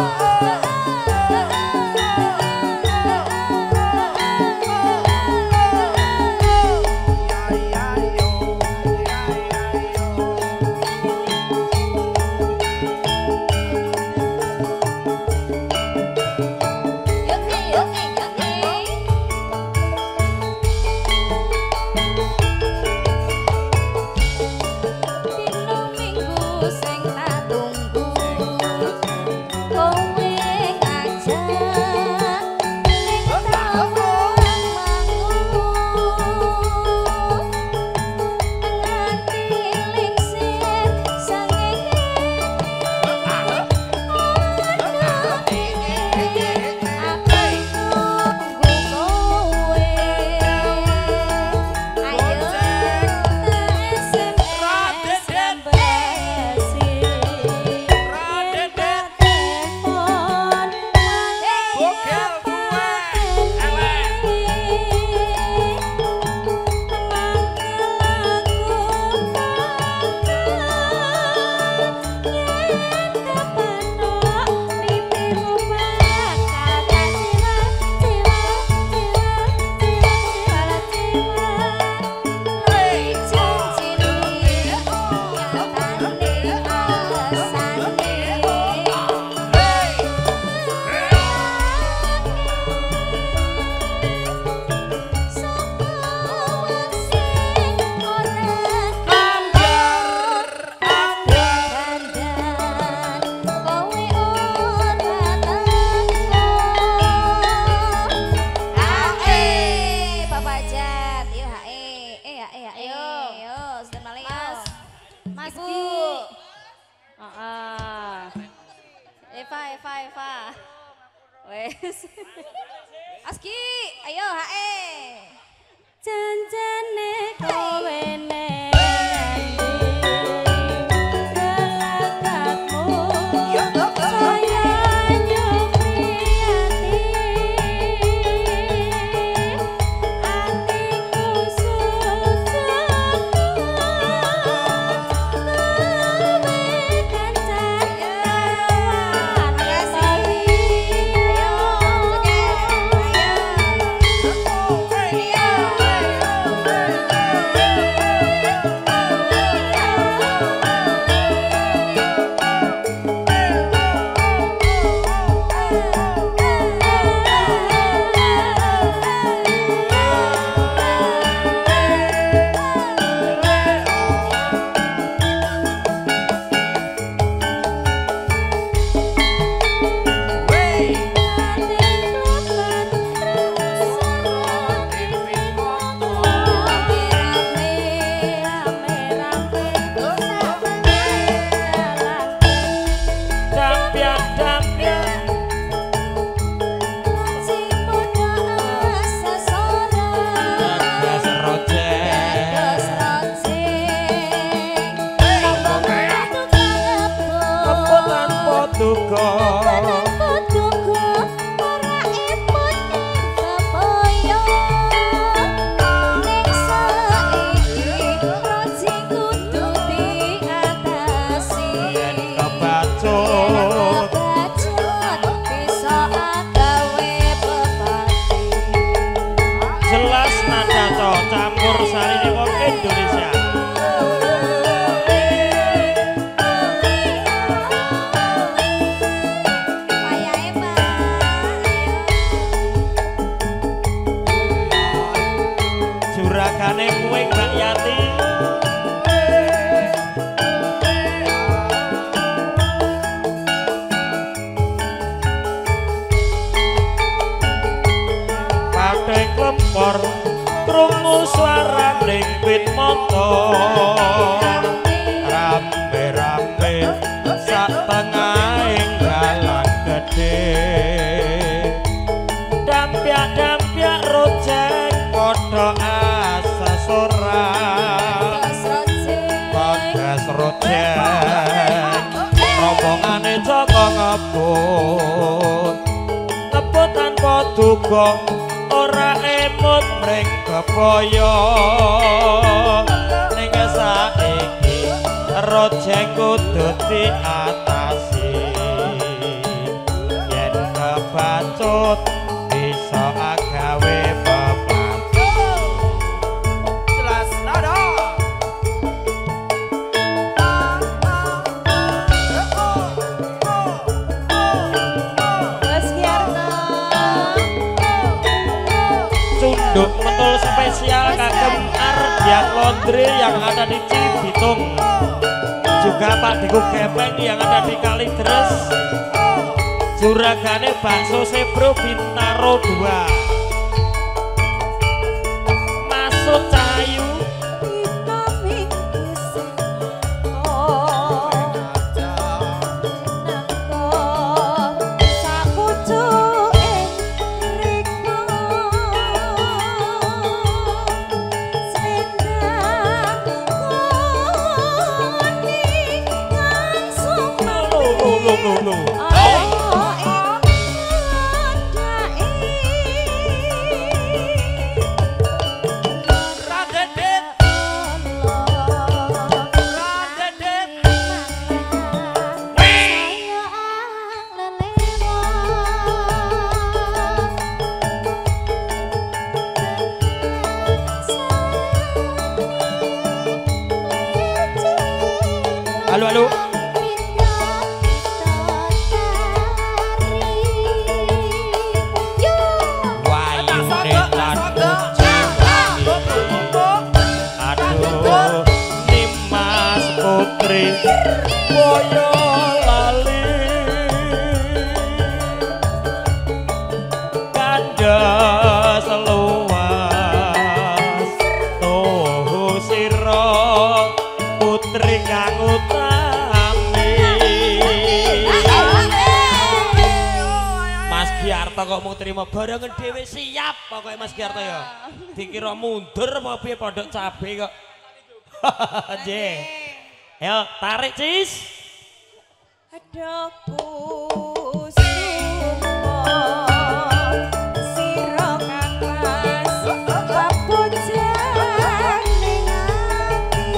Eva, Eva. Wes. Aski, ayo hae. Janjane kowe duga ora emut mring kebaya ning saiki rojeng kudu diatasi yen kebacut bisa agawe beban jelas nada Cunduk metul spesial kagem Ardian Laundry yang ada di Cibitung, juga Pak Diku Gepeng yang ada di Kalideres, juragane bakso Sebro Bintaro dua, Masuk Cahayu halo halo Giarto kok mau terima barengan dhewe siap pokoknya Mas Giarto ya. Dikira mundur apa piye pondok cabe kok. Nggih. Ayo tarik Cis. Aduh kusuma sira kakras papojang ning ati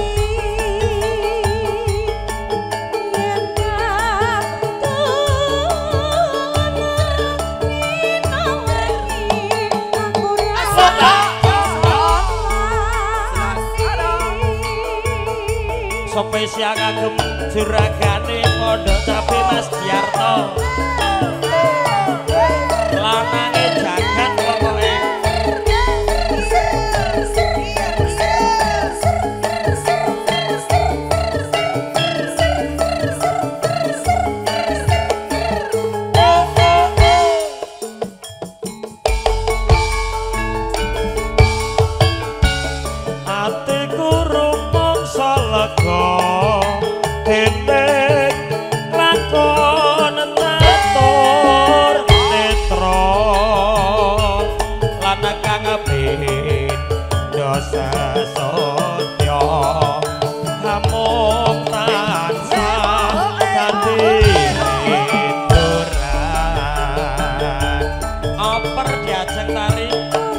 yen spesial kagem juragane pondok cabe Mas Giarto lanange jagat pokoke atiku rumangsa lega dening lakon tatur netra lan kang beda sesotya hamung tansah dadi hiburan oper diajeng tari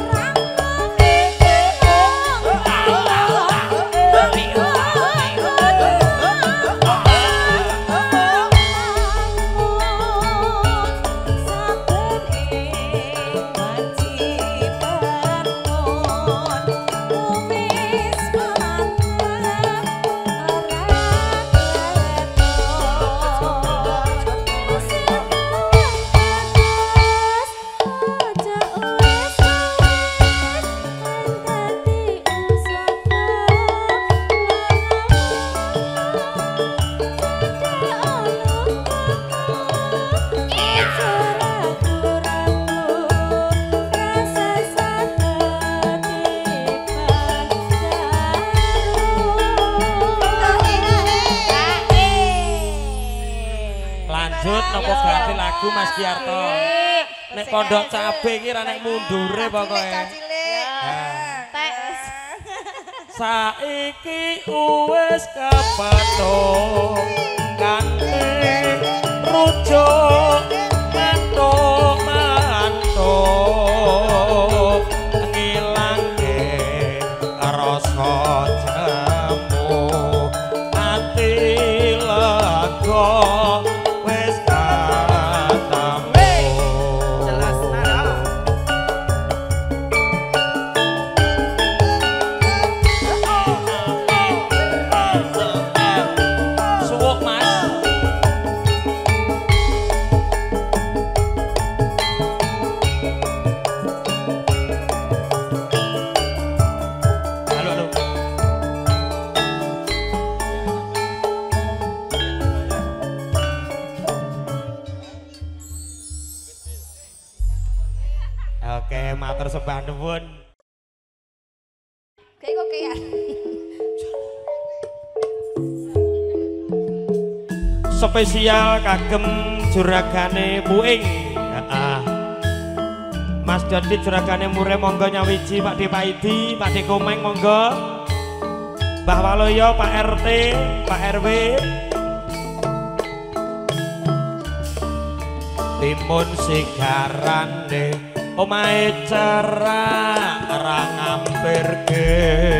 nopo ganti lagu Mas Giarto. Nek pondok cabe iki ra nek mundure pokoke. Saiki wis kepethuk kanthi rujuk mantuk mantuk ngilangke rasa jemu ati lega Oke, matur sembah nuwun. Kayak kok kayak. Spesial kagem juragane Puing. Heeh. Mas Dodi juragane Mure monggo nyawiji Pak De Paidi, Pak De Komeng monggo. Mbah Waloyo, Pak R T, Pak R W. Timun sigarane omahe cerak ra ngampirke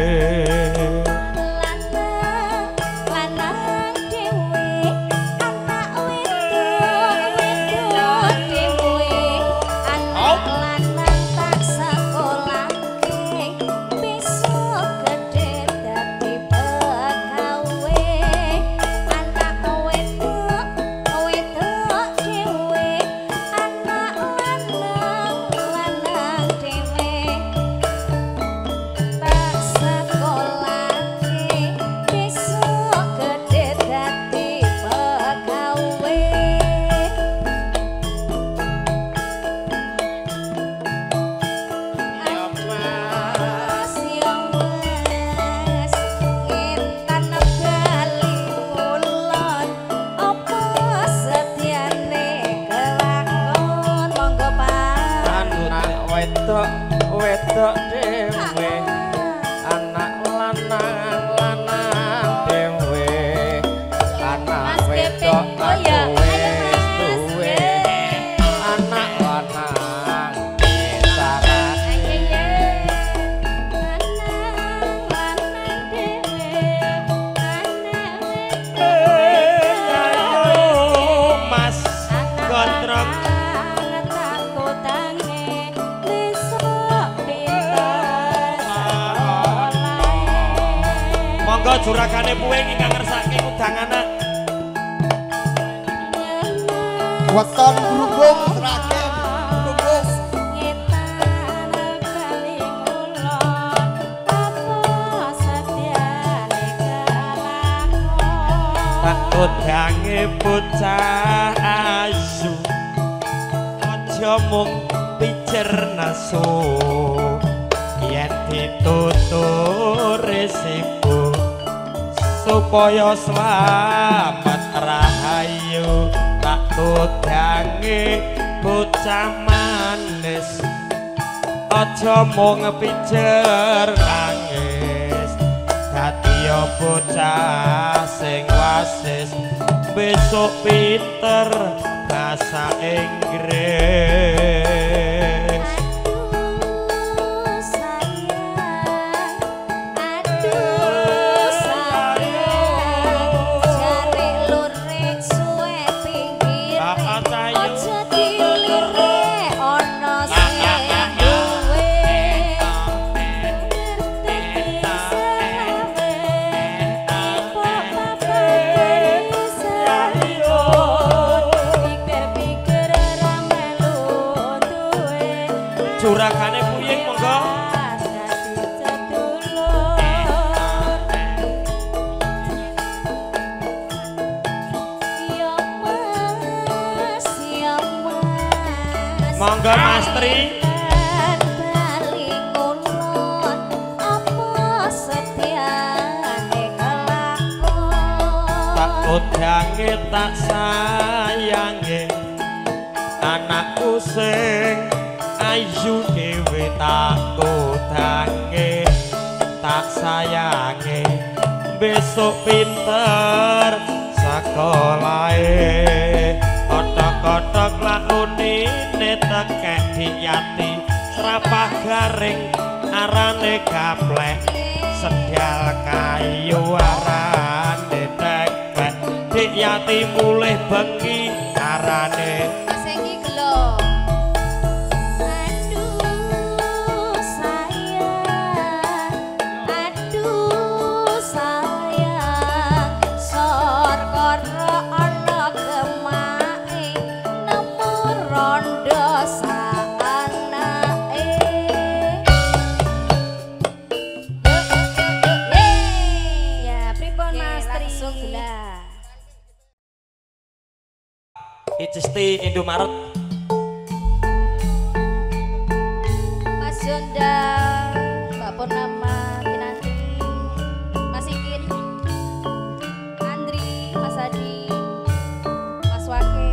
lanang dhewe anak wedok wedok dhewe anak lanang tak sekolahke besok gedhe dadi pegawe anak wedok wedok dhewe anak lanang lanang dhewe tak sekolah Juragane puing ingkang ngersake kudang anak. Weton grubung Sragen grubung tak kudange bocah ayu aja mung pijer nasu yen ditutur resiko supaya selamat rahayu tak kudange bocah manis aja mung pijer nangis dadi bocah sing wasis besok pinter bahasa Inggris. Juragane puyeng monggo. Monggo Mas Tri. Tak kudange tak sayange anakku sing ayu dhewe tak kudange tak sayange besok pinter sekolahe kotok-kotok lakunine tekek diyati serapah garing arane gaplek sedial kayu arane tekek diyati mulih bengi arane Sengi gelo Icisti Indomaret. Mas Jonda, Mbak Purnama, Kinanti, Mas Ikin, Andri, Mas Adi, Mas Wake.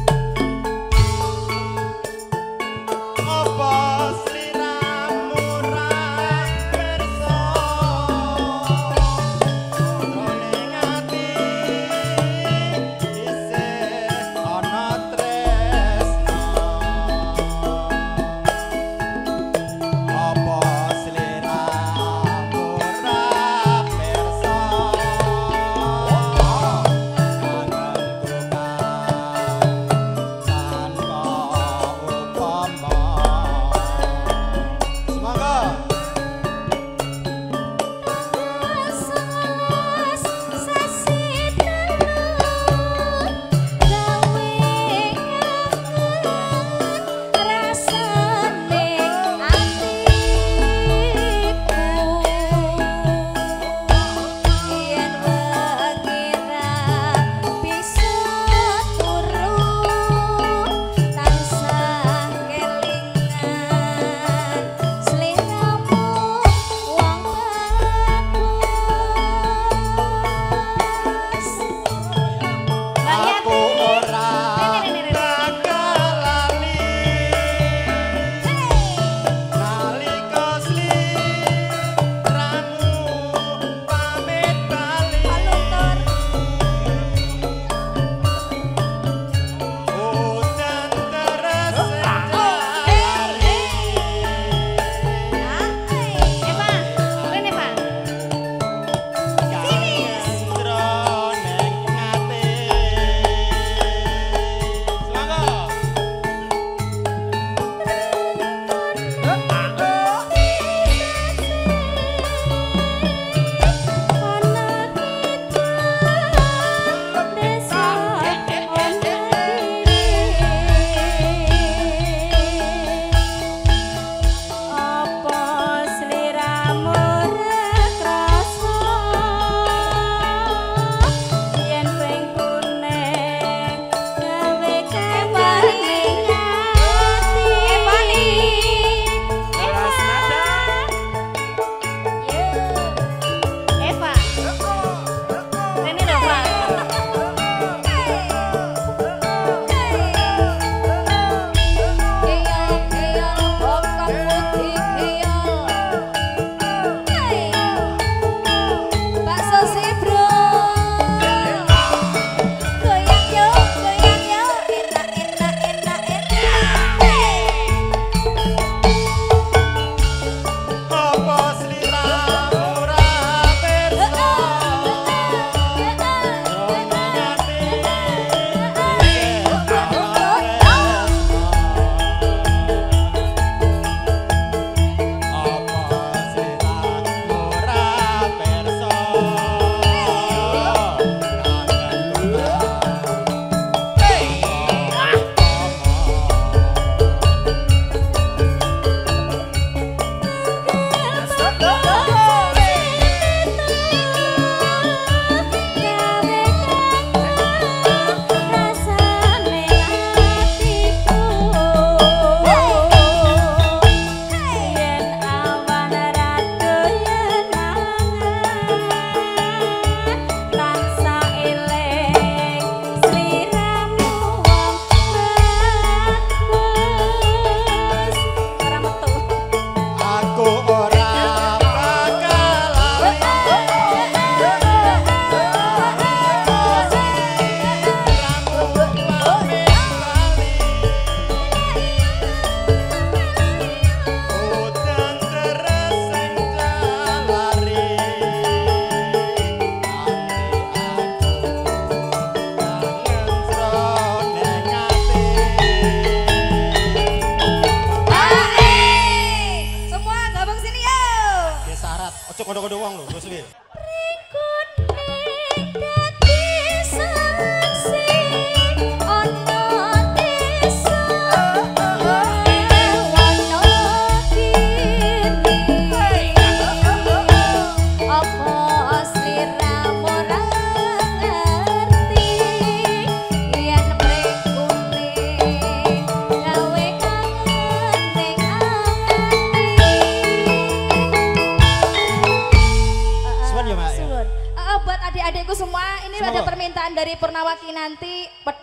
apa sliramu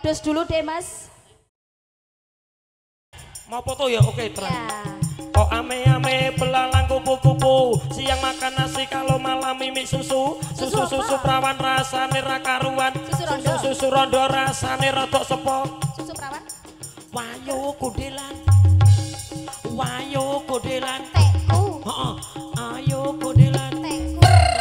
wedhus dulu deh, Mas. Mau foto ya? Oke, terang. Ya. Kok ame-ame belalang kupu-kupu, siang makan nasi kalau malam mimi susu. Susu-susu perawan rasane ra karuan. Susu-susu rondo rasane rodok sepo. Susu perawan. Wayo kudelan. Wayo kudelan. Teku. Heeh. Ayo kudelan. Teku.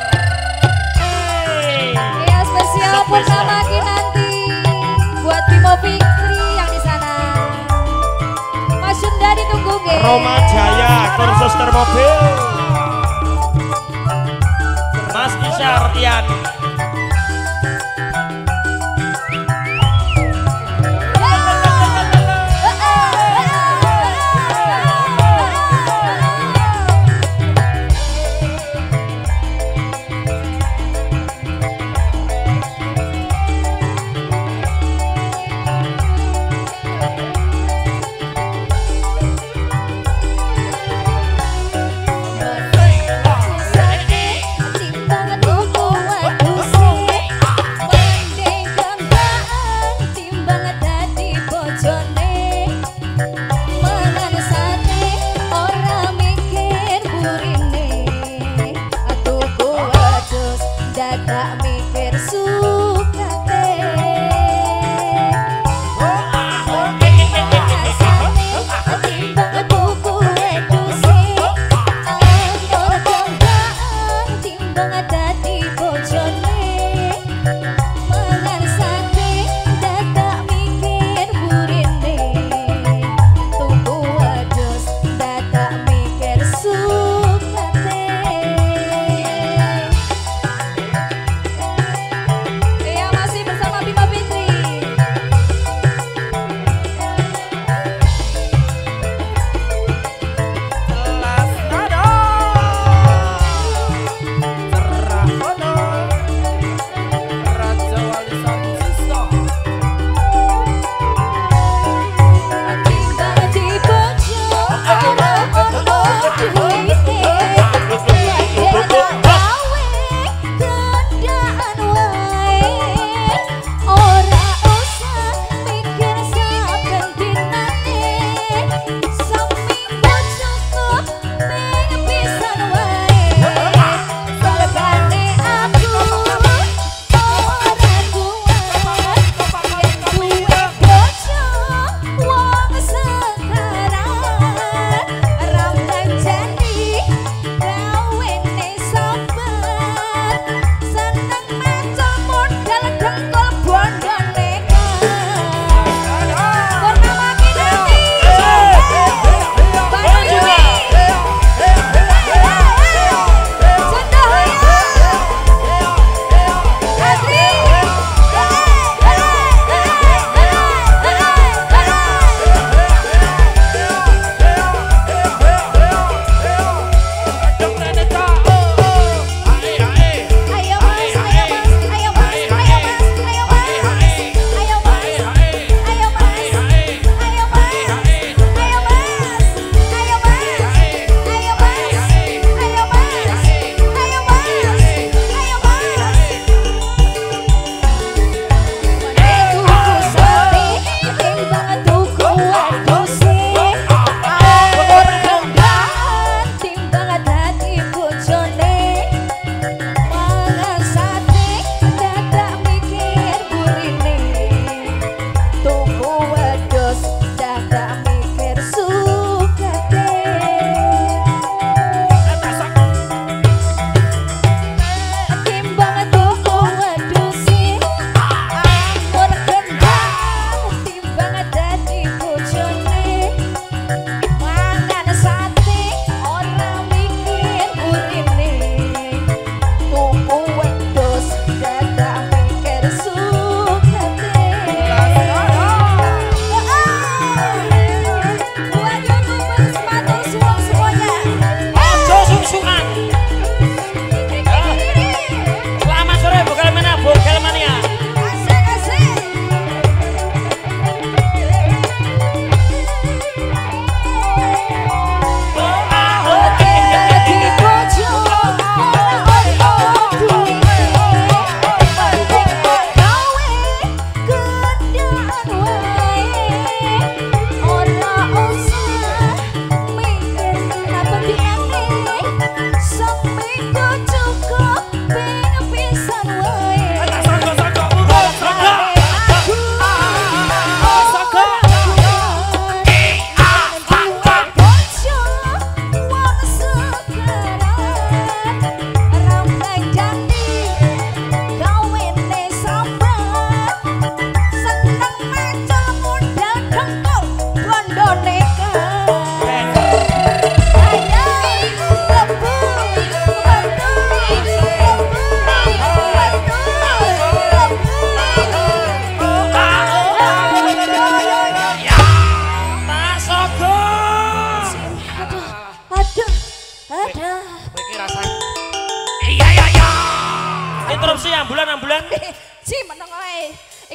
Hey. Ya, spesial purnama nanti buat Bimo Fikri yang di sana. Mas Sunda ditunggu nggih. Roma Jaya kursus termobil. Mas Isyar Ian. Timbangan buku waduh.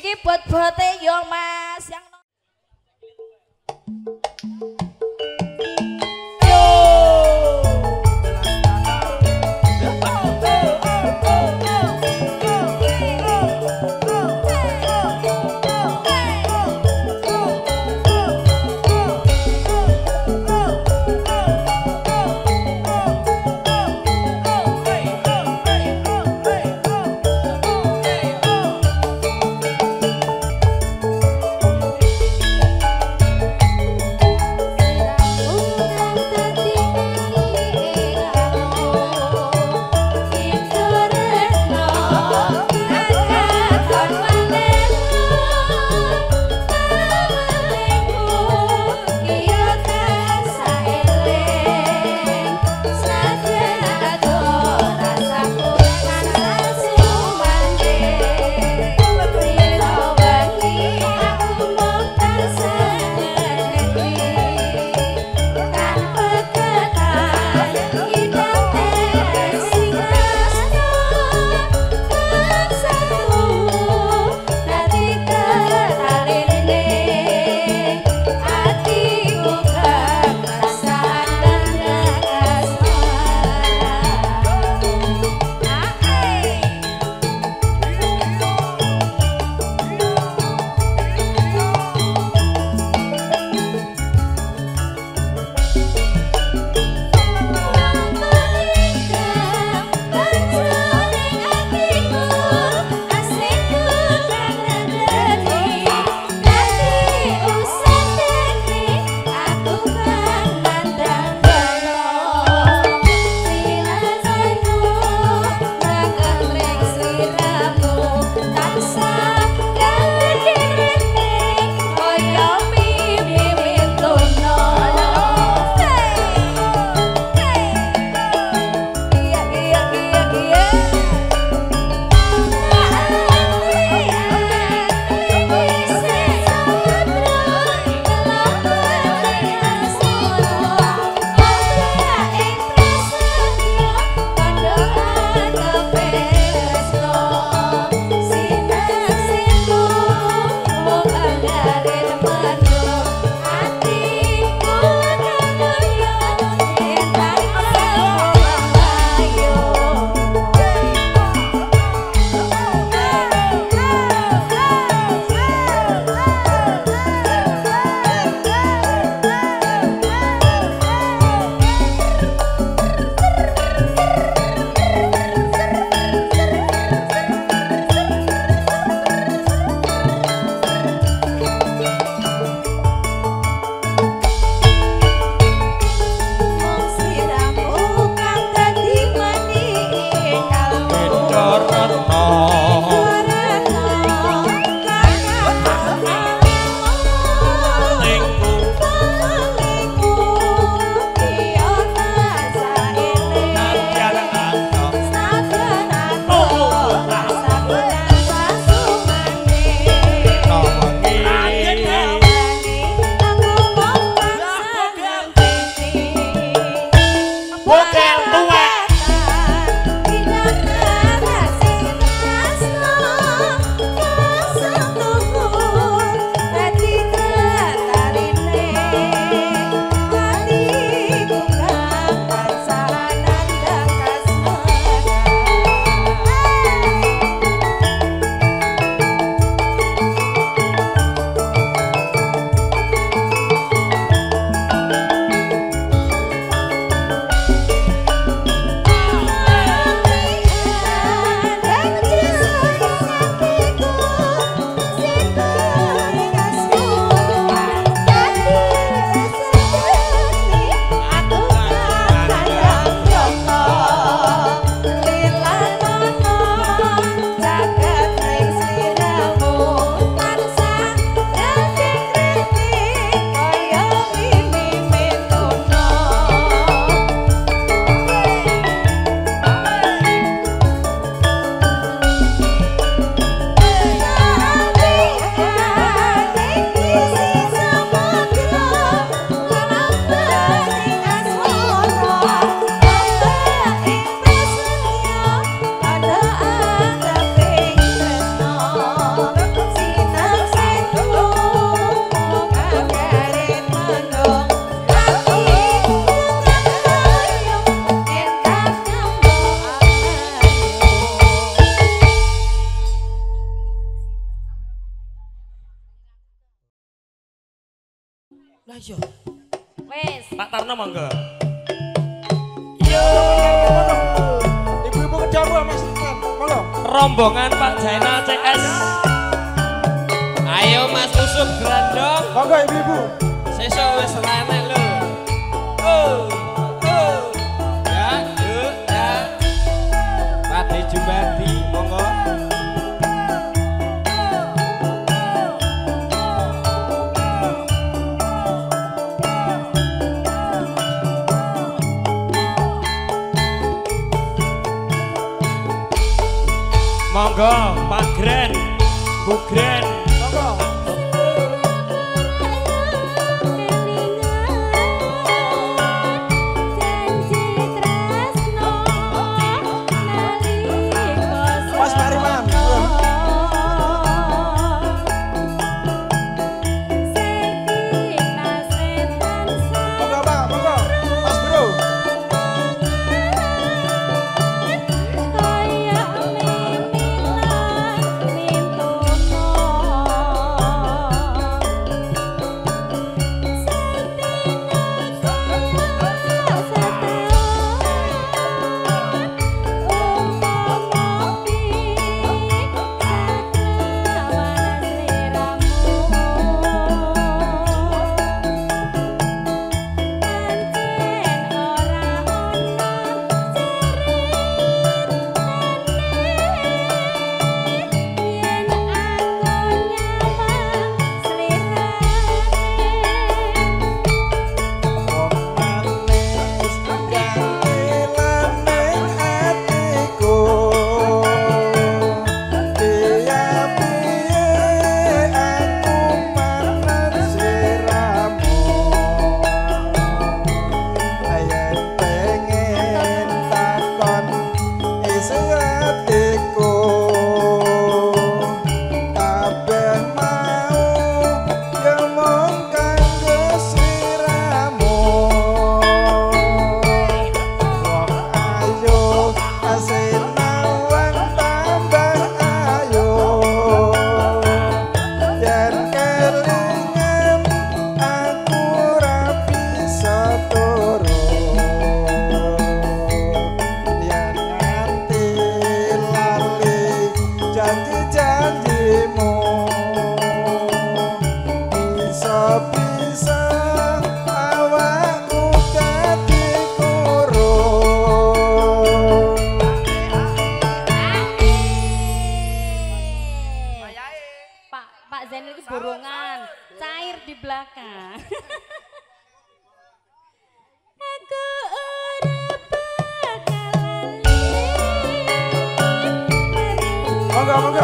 iki bot-bote yo Mas yang Hey, Lah iya. Wes. Pak Tarno monggo. Yo. Ibu-ibu kejamu Mas Rizman. Monggo. Rombongan Pak Jainal C S. Ayo Mas Usuk Grandong. Monggo ibu-ibu. Sesuk wis enak lho. Oh. Oh. Ya, yuk, ya. Pati Jumbadi, monggo. Monggo Pak Gren, Bu Gren. Monggo. Mas Mariman. Monggo Pak, monggo. Mas Bro. Monggo, monggo.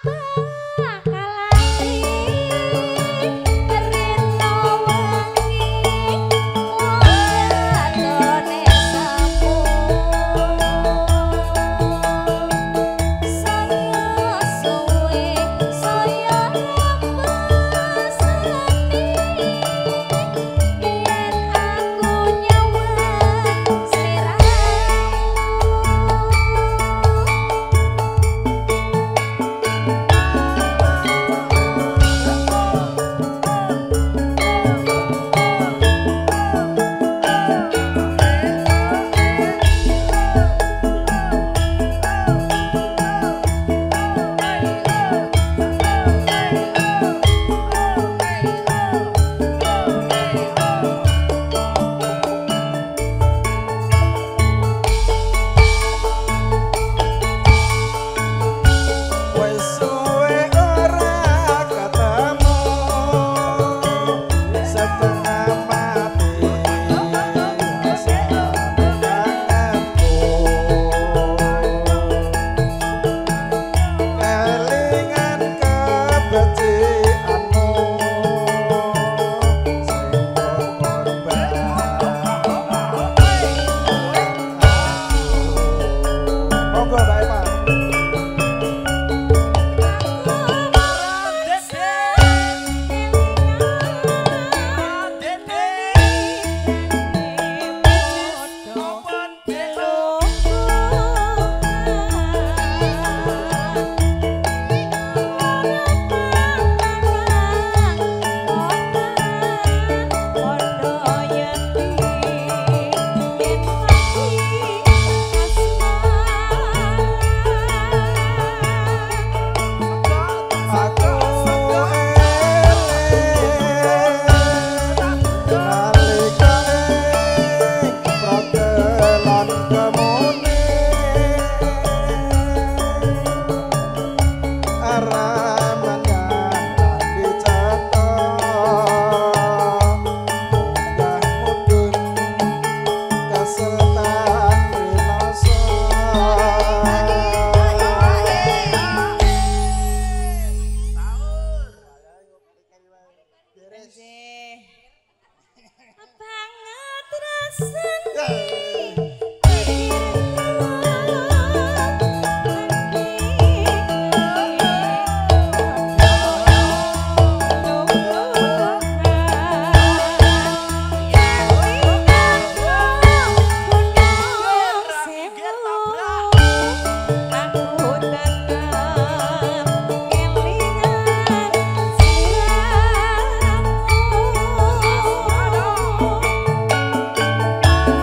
Aku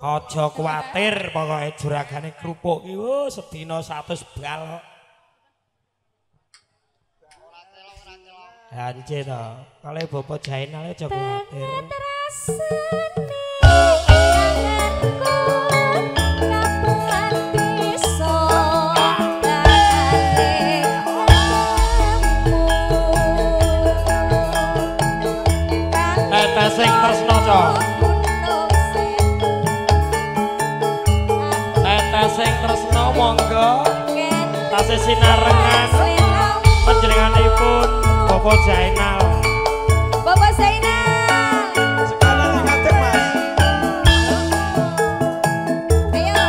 Aja kuwatir pokoke juragane krupuk ki wis sedina seratus bal. Anjir to, kale Bapak Jainal aja kuwatir. Tete sing tresno co. Tete sing tresno monggo. Tasih sinarengan panjenenganipun Bapak Jainal. Bapak Zainal. Sekarang ngadeg Mas. Ayo.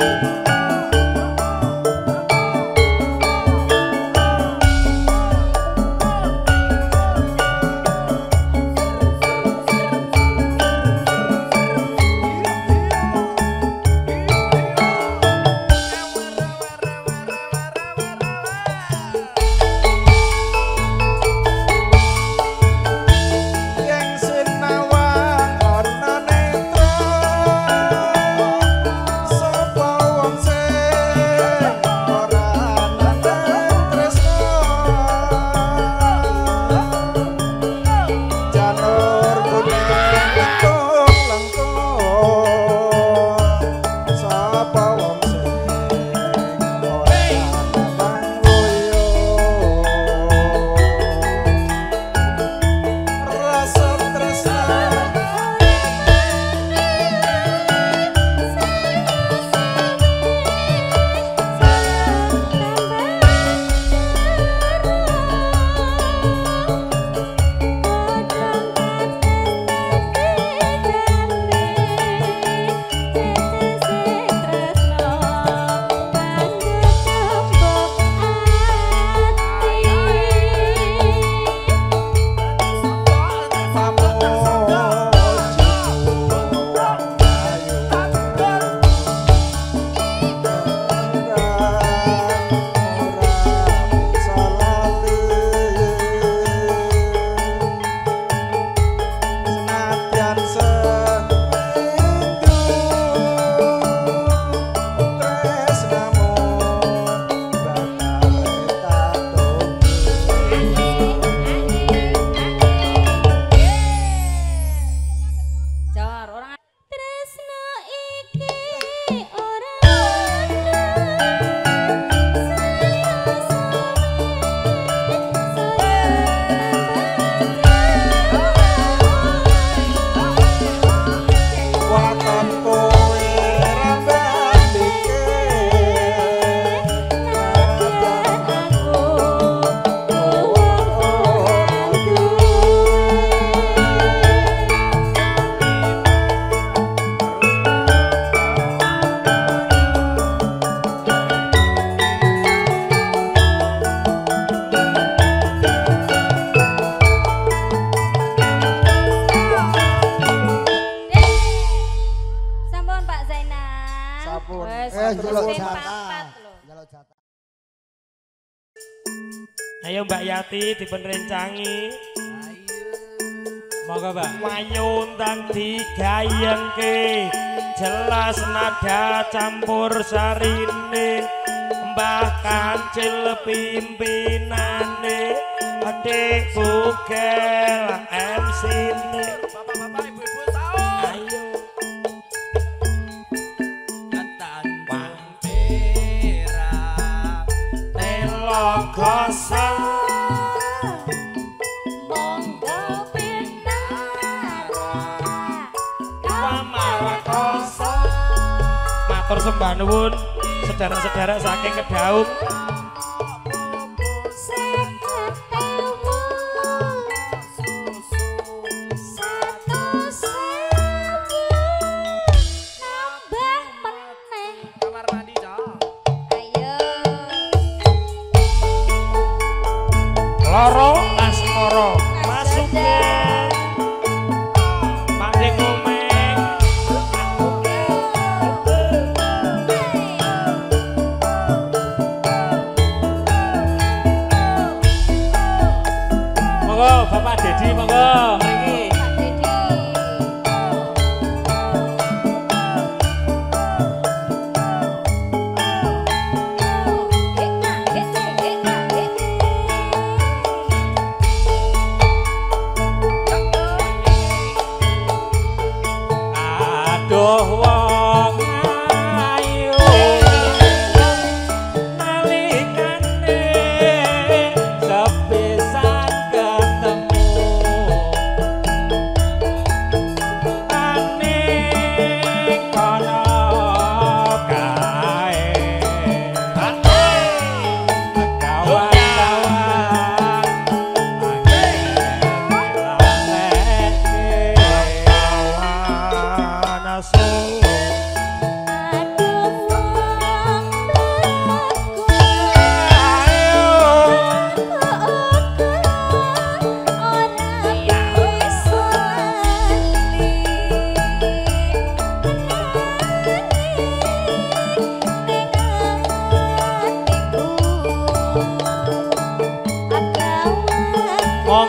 Ayo Mbak Yati dipun rencangi. Monggo Mbak. Wayu undang digayengke jelas nada campur sarine Mbah Kancil pimpinane Adik Bugel M C-ne. Bapak-bapak ibu-ibu saur. Ayo kosong Monggo pinara Wamara kosong. Matur sembah nuwun sedherek-sedherek saking Kedaung. Loro asmara masuke Pakde Komeng.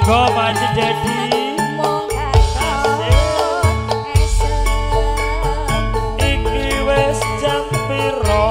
Monggo Panjen Dedi. Iki wis jam piro?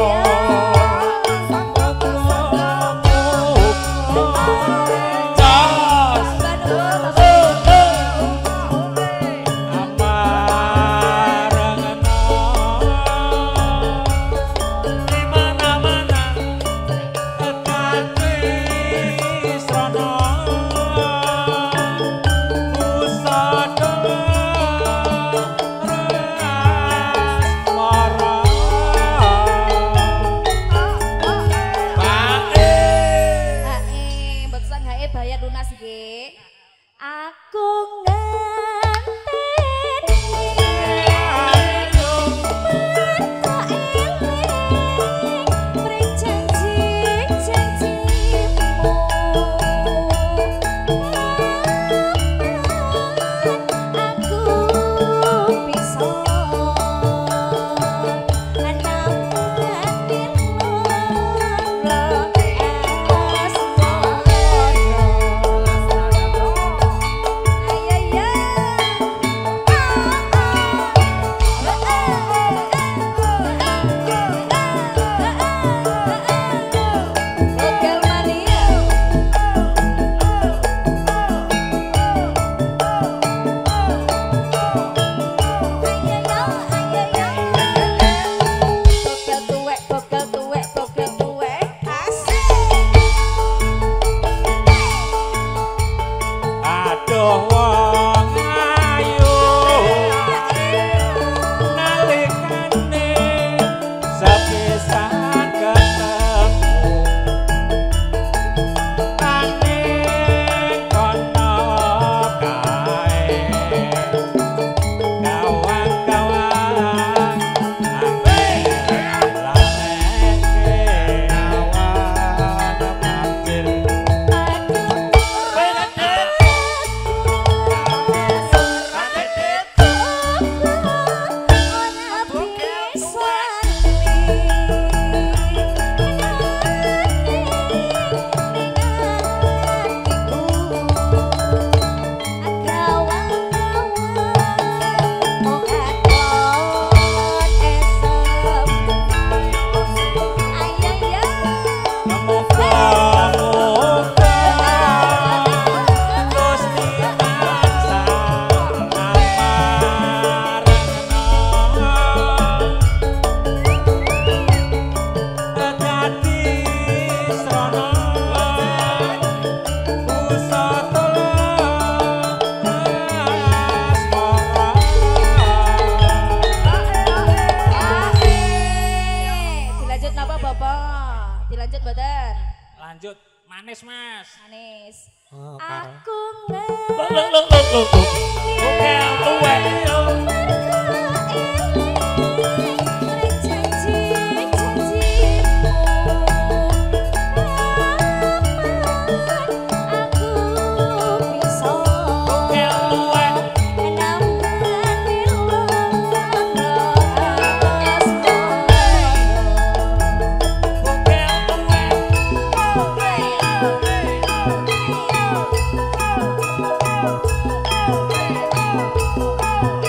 Lanjut, manis Mas. Manis. Oh, Aku Lo lo lo lo lo. Oke, tuwek. Oh,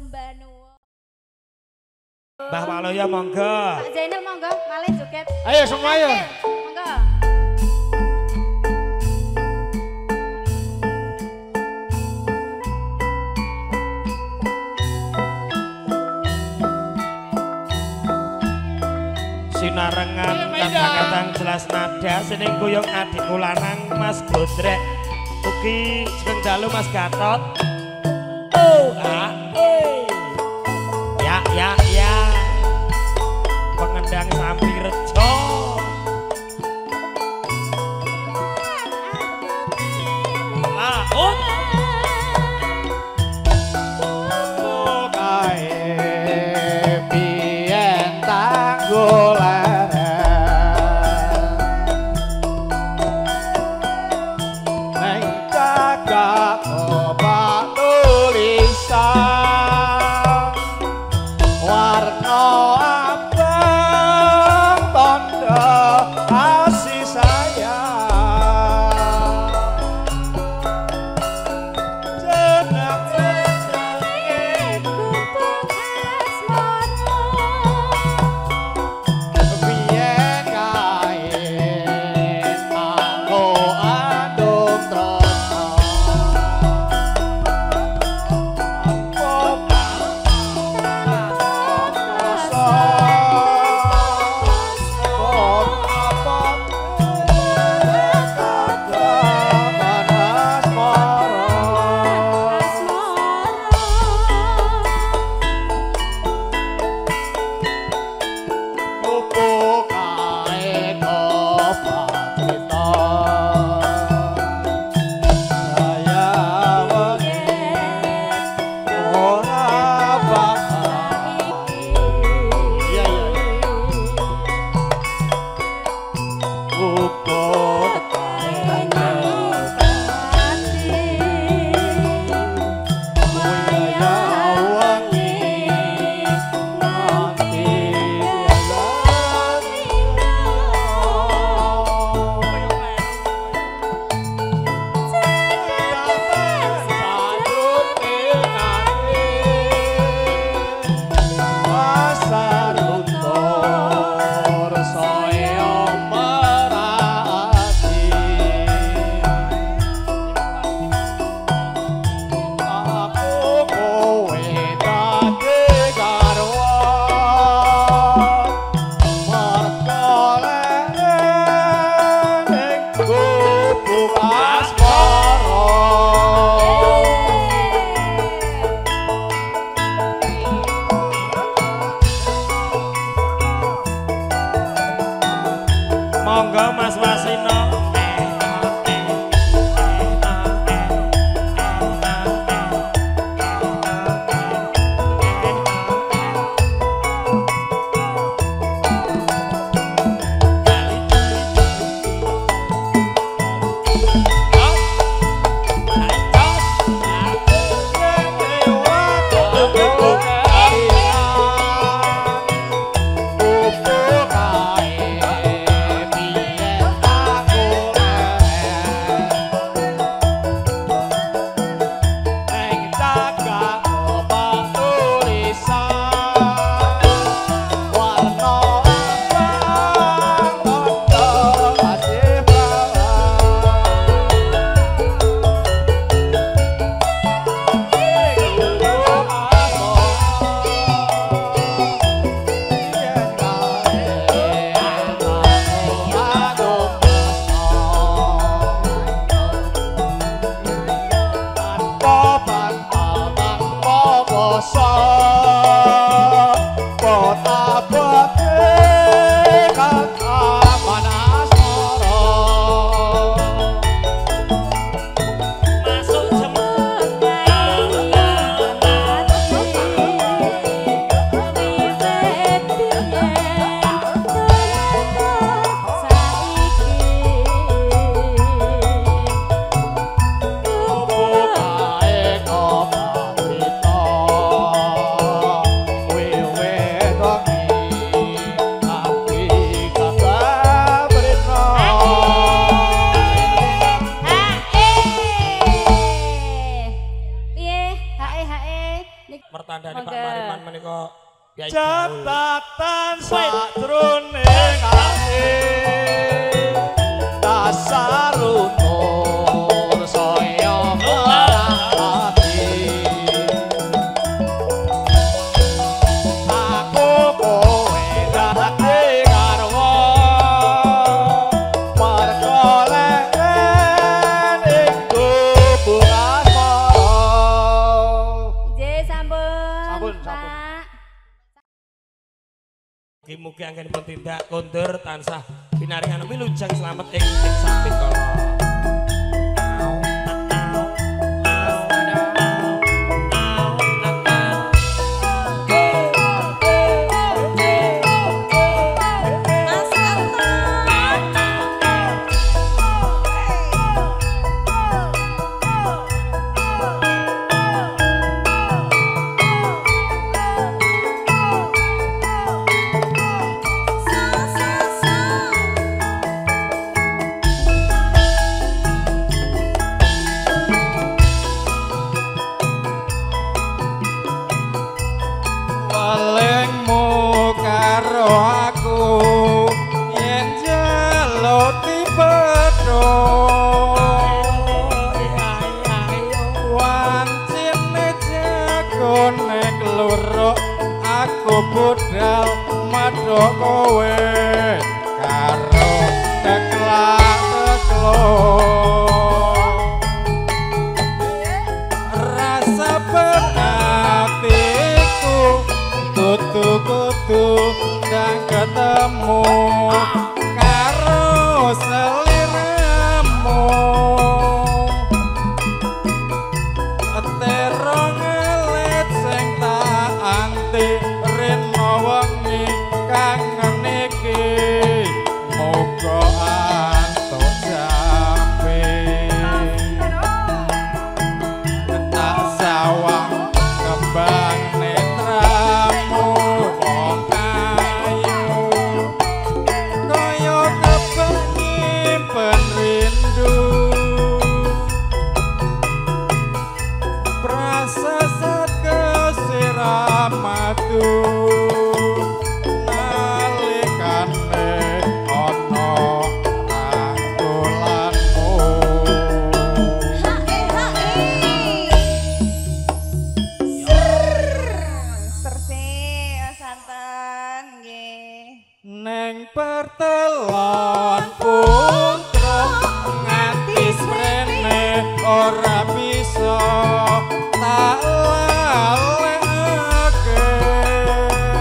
sembah nuwun. Mbah Waloya monggo. Pak Zainal monggo, malih joget. Ayo semua ayo. Monggo. Sinarengan kadang-kadang jelas nada sining kuyung adikku lanang Mas Godrek ugi sugeng dalu Mas Gatot. Oh ah eh ya ya ya pengendang Sampi Rejo ah oh monggo Mas Wasino. Mertandani Pak Mariman menika Kyai Gaul. Jabatan sakjroning ati dasarunur saya marati. Aku kowe dadi garwa perkolen ing kuburan mara. Ije sampun. Sampun, sampun. Pak. Mugi-mugi anggenipun tindak kondur tansah pinaringan wilujeng slamet ing sampit kala. Mas Walengmu karo aku yen njaluk dipedho wancine jagone kluruk aku budal madha kowe karo teklak teklok rasa penatiku kutu-kutu dan ketemu karo seliramu terong ngelit sing tak anti rino wengi kangen iki muga antuk jambe tak sawang kembang netramu wong ayu kaya kepengimpen rindu prasasat kesiramatku nalikane ana rangkulanmu. Neng pertelon putra nganti sprene ora bisa tak lalekake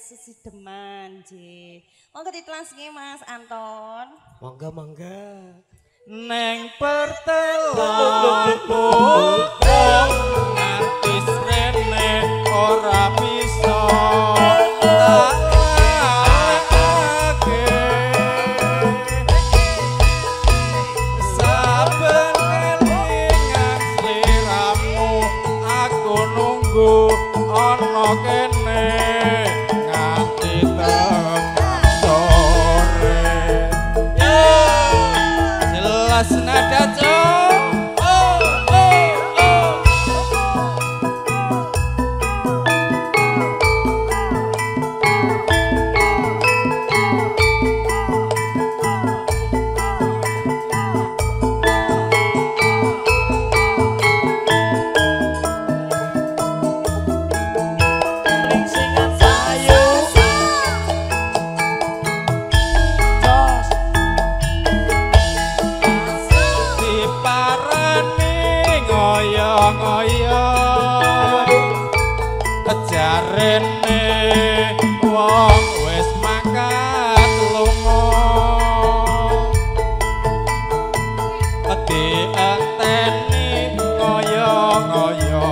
susi deman je. Monggo ditelansngi Mas Anton. Mangga mangga. Neng pertelon pungkrong nganti srene ora bisa tak alekake saben kelingan sliramu aku nunggu ana kene nganti tengah sore yo jelas nada jo oh oh oh Ringsingan sayu Jos diparani ngoyo-ngoyo kejarene wong wis mangkat lunga dienteni ngoyo-ngoyo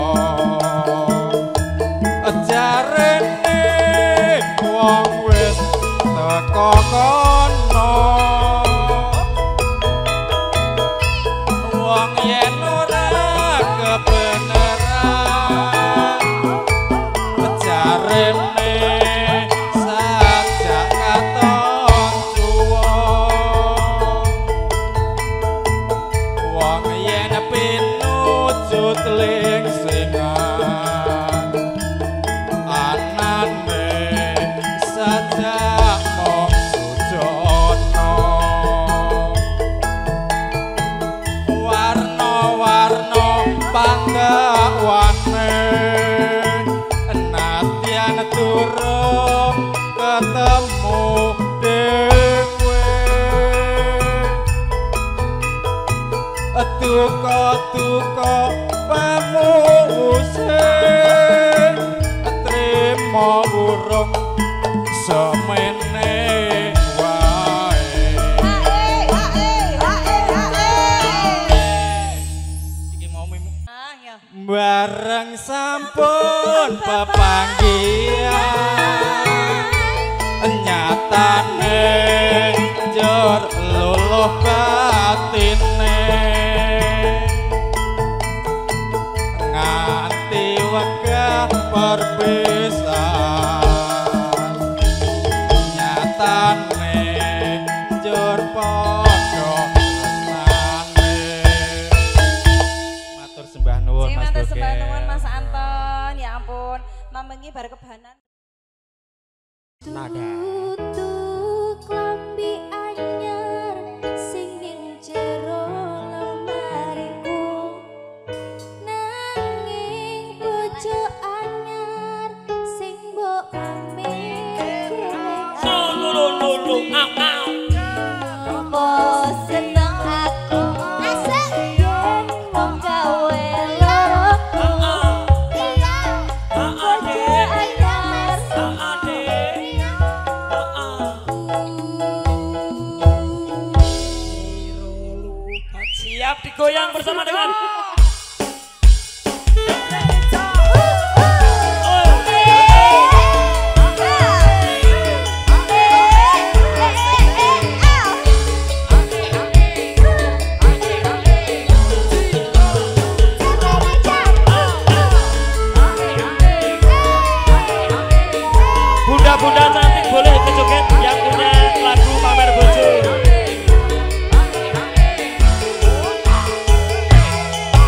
kejarene wong wis teko kono wong yen ora kebeneran jarene sajak katon suwung wong yen pinujut lingsingan anane sajak mong sujono warna-warna panggawane nadyan durung ketemu dhewe duka-duka pamuse trimo urung semene wae iki mau mim Ah ya. bareng sampun pepanggian nyatane jor luluh batine nganti wegah perpisahan nyatane jor padha tresnane matur sembah nuwun Sing Mas matur Boge sembah nuwun Mas Anton. Ya ampun, mambengi bar kebanan. Nada. Tutuk lambi anyar sing ning jero lemariku nanging bojo anyar sing mbok ameh Lulu lulu au au apa seneng aku asik yen wong gawe loro iya bojo anyar siap digoyang bersama dengan bunda-bunda cantik boleh ke joget yang punya lagu pamer bojo.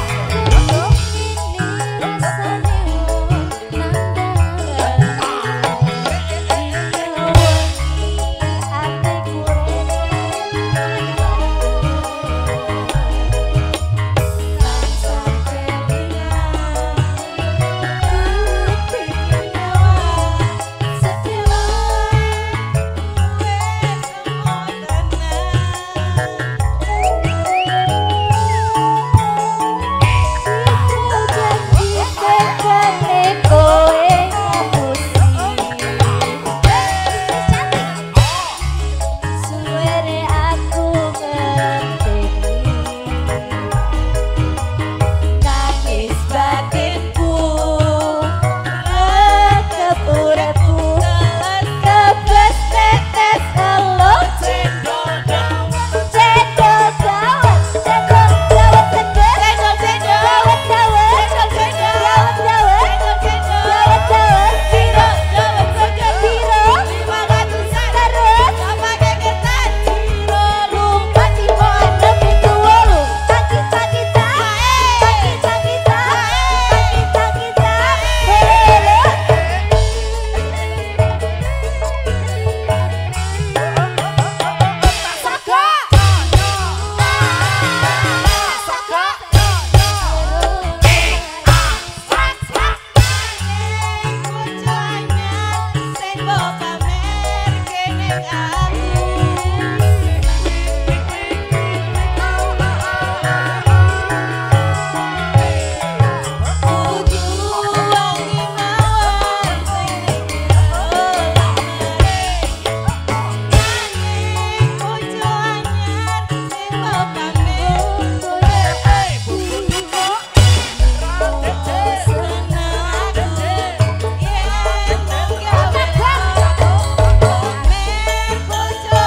Bojo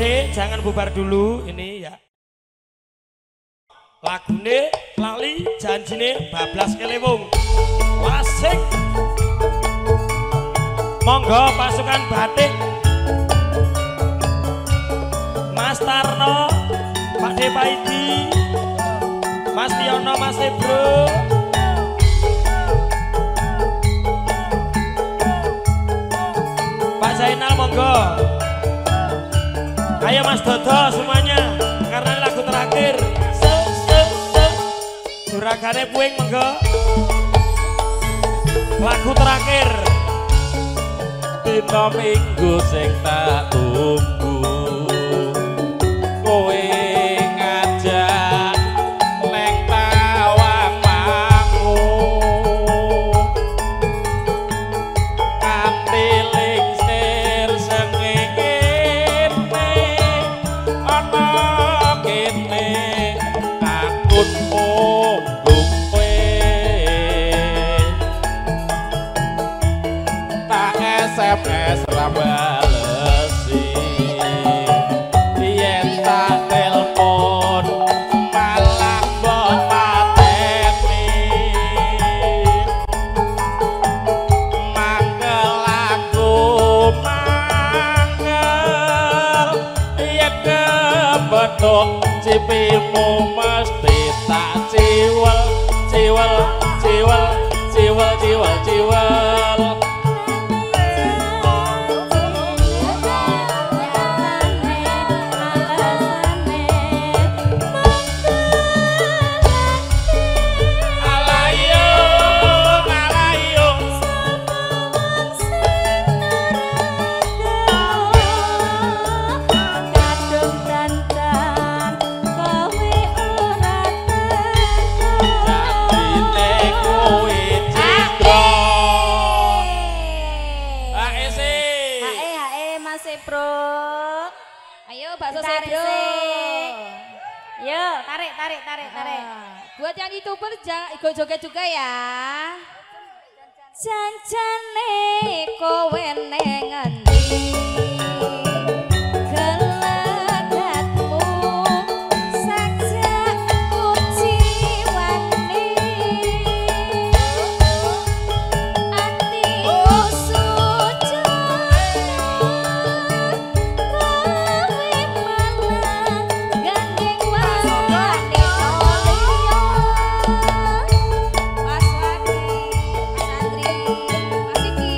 Ade, jangan bubar dulu ini ya. Lagune lali janjine bablas kelewung. Wasik. Monggo pasukan batik. Mas Tarno, Pak Depaidi, Mas Tiono, Mas Ebro. Pak Zainal monggo. Ayo Mas Dodo semuanya, karena ini lagu terakhir. Se se se. Juragane puing monggo. Lagu terakhir. Dina minggu sing tak tunggu, kowe ngajak neng tawang mangu, kanthi lingsir sengenge ana kene akun munggung kowe tak S M S ra balesi yen tak telepon malah mbok pateni mangkel aku mangkel yen kebethuk cipimu mesti tak ciwel ciwel ciwel ciwel ciwel ciwel Buat yang youtuber jangan ikut joget juga ya. Janjane kowe neng endi gelagatmu sajak uji wani atiku sujono kowe malah gandeng wani Mas Wadi, Mas Andri, Mas Iki.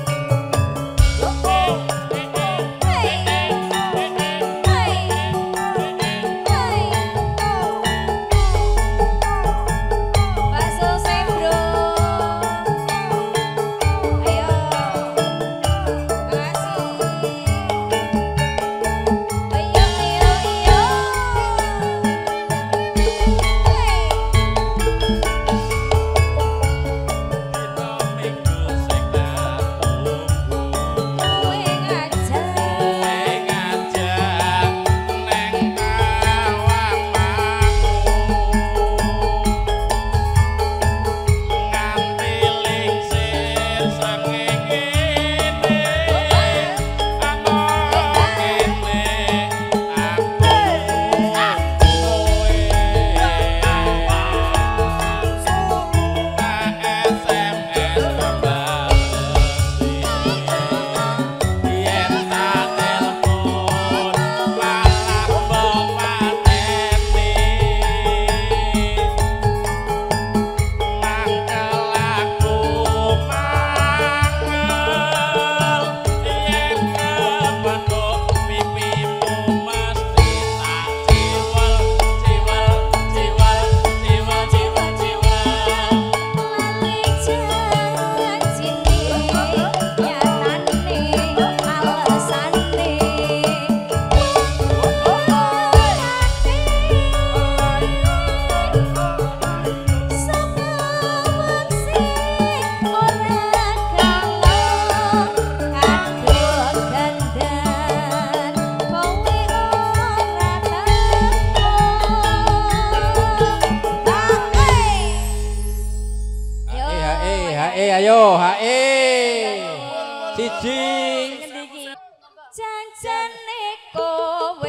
ayo H E siji janjane kowe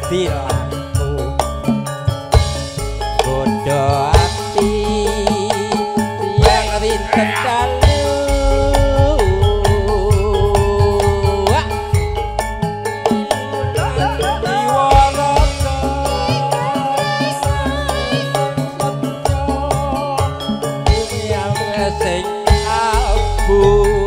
dilaku godho ati yang rinten dalu sing abu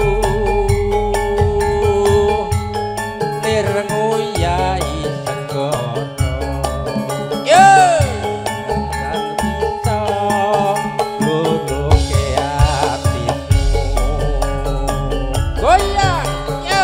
nirngu yai segara yo bisa luluke atimu goyang yo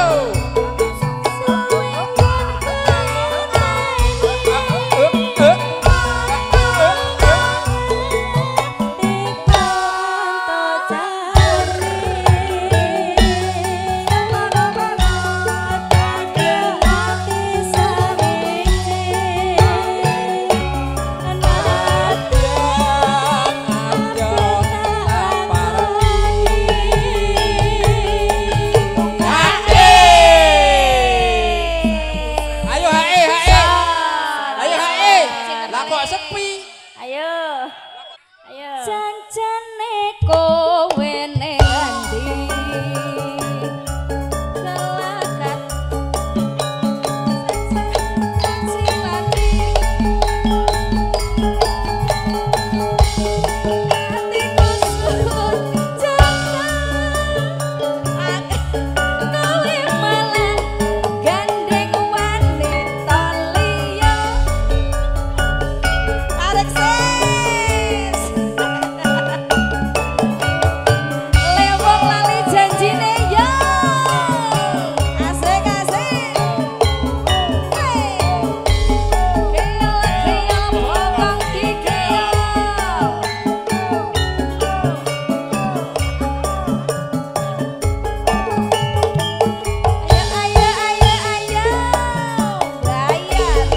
Janjane kowe ning endi kelakat silati atiku surut jangan kowe malah gandeng wanita liya Alexis Lewong lali janjine yo asik asik hey keyo keyo bokong dikeyo ayo ayo ayo ayo bayar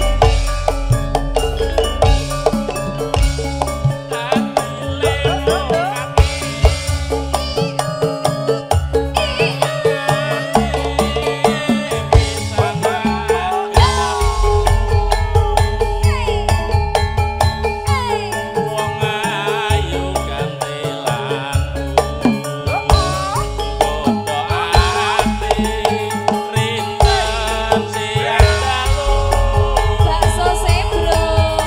bakso sebro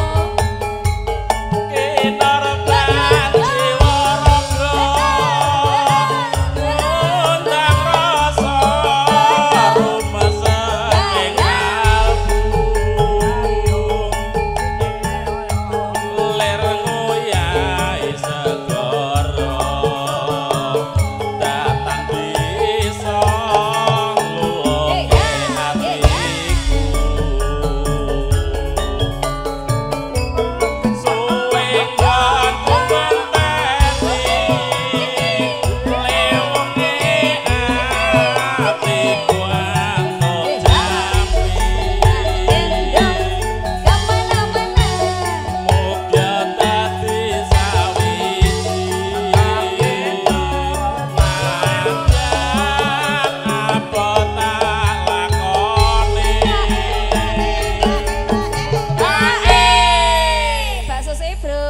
bakso sebro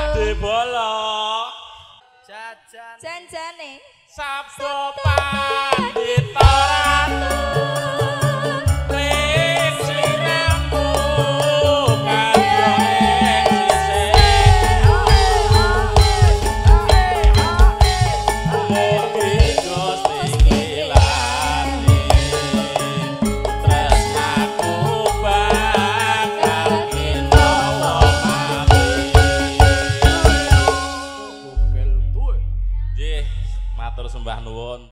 Jajan janjane Sabdo pandita ratu ring sliramu kaya eksisih mugi Gusti lani tresnaku bakal kinawa mati nggih matur sembah nuwun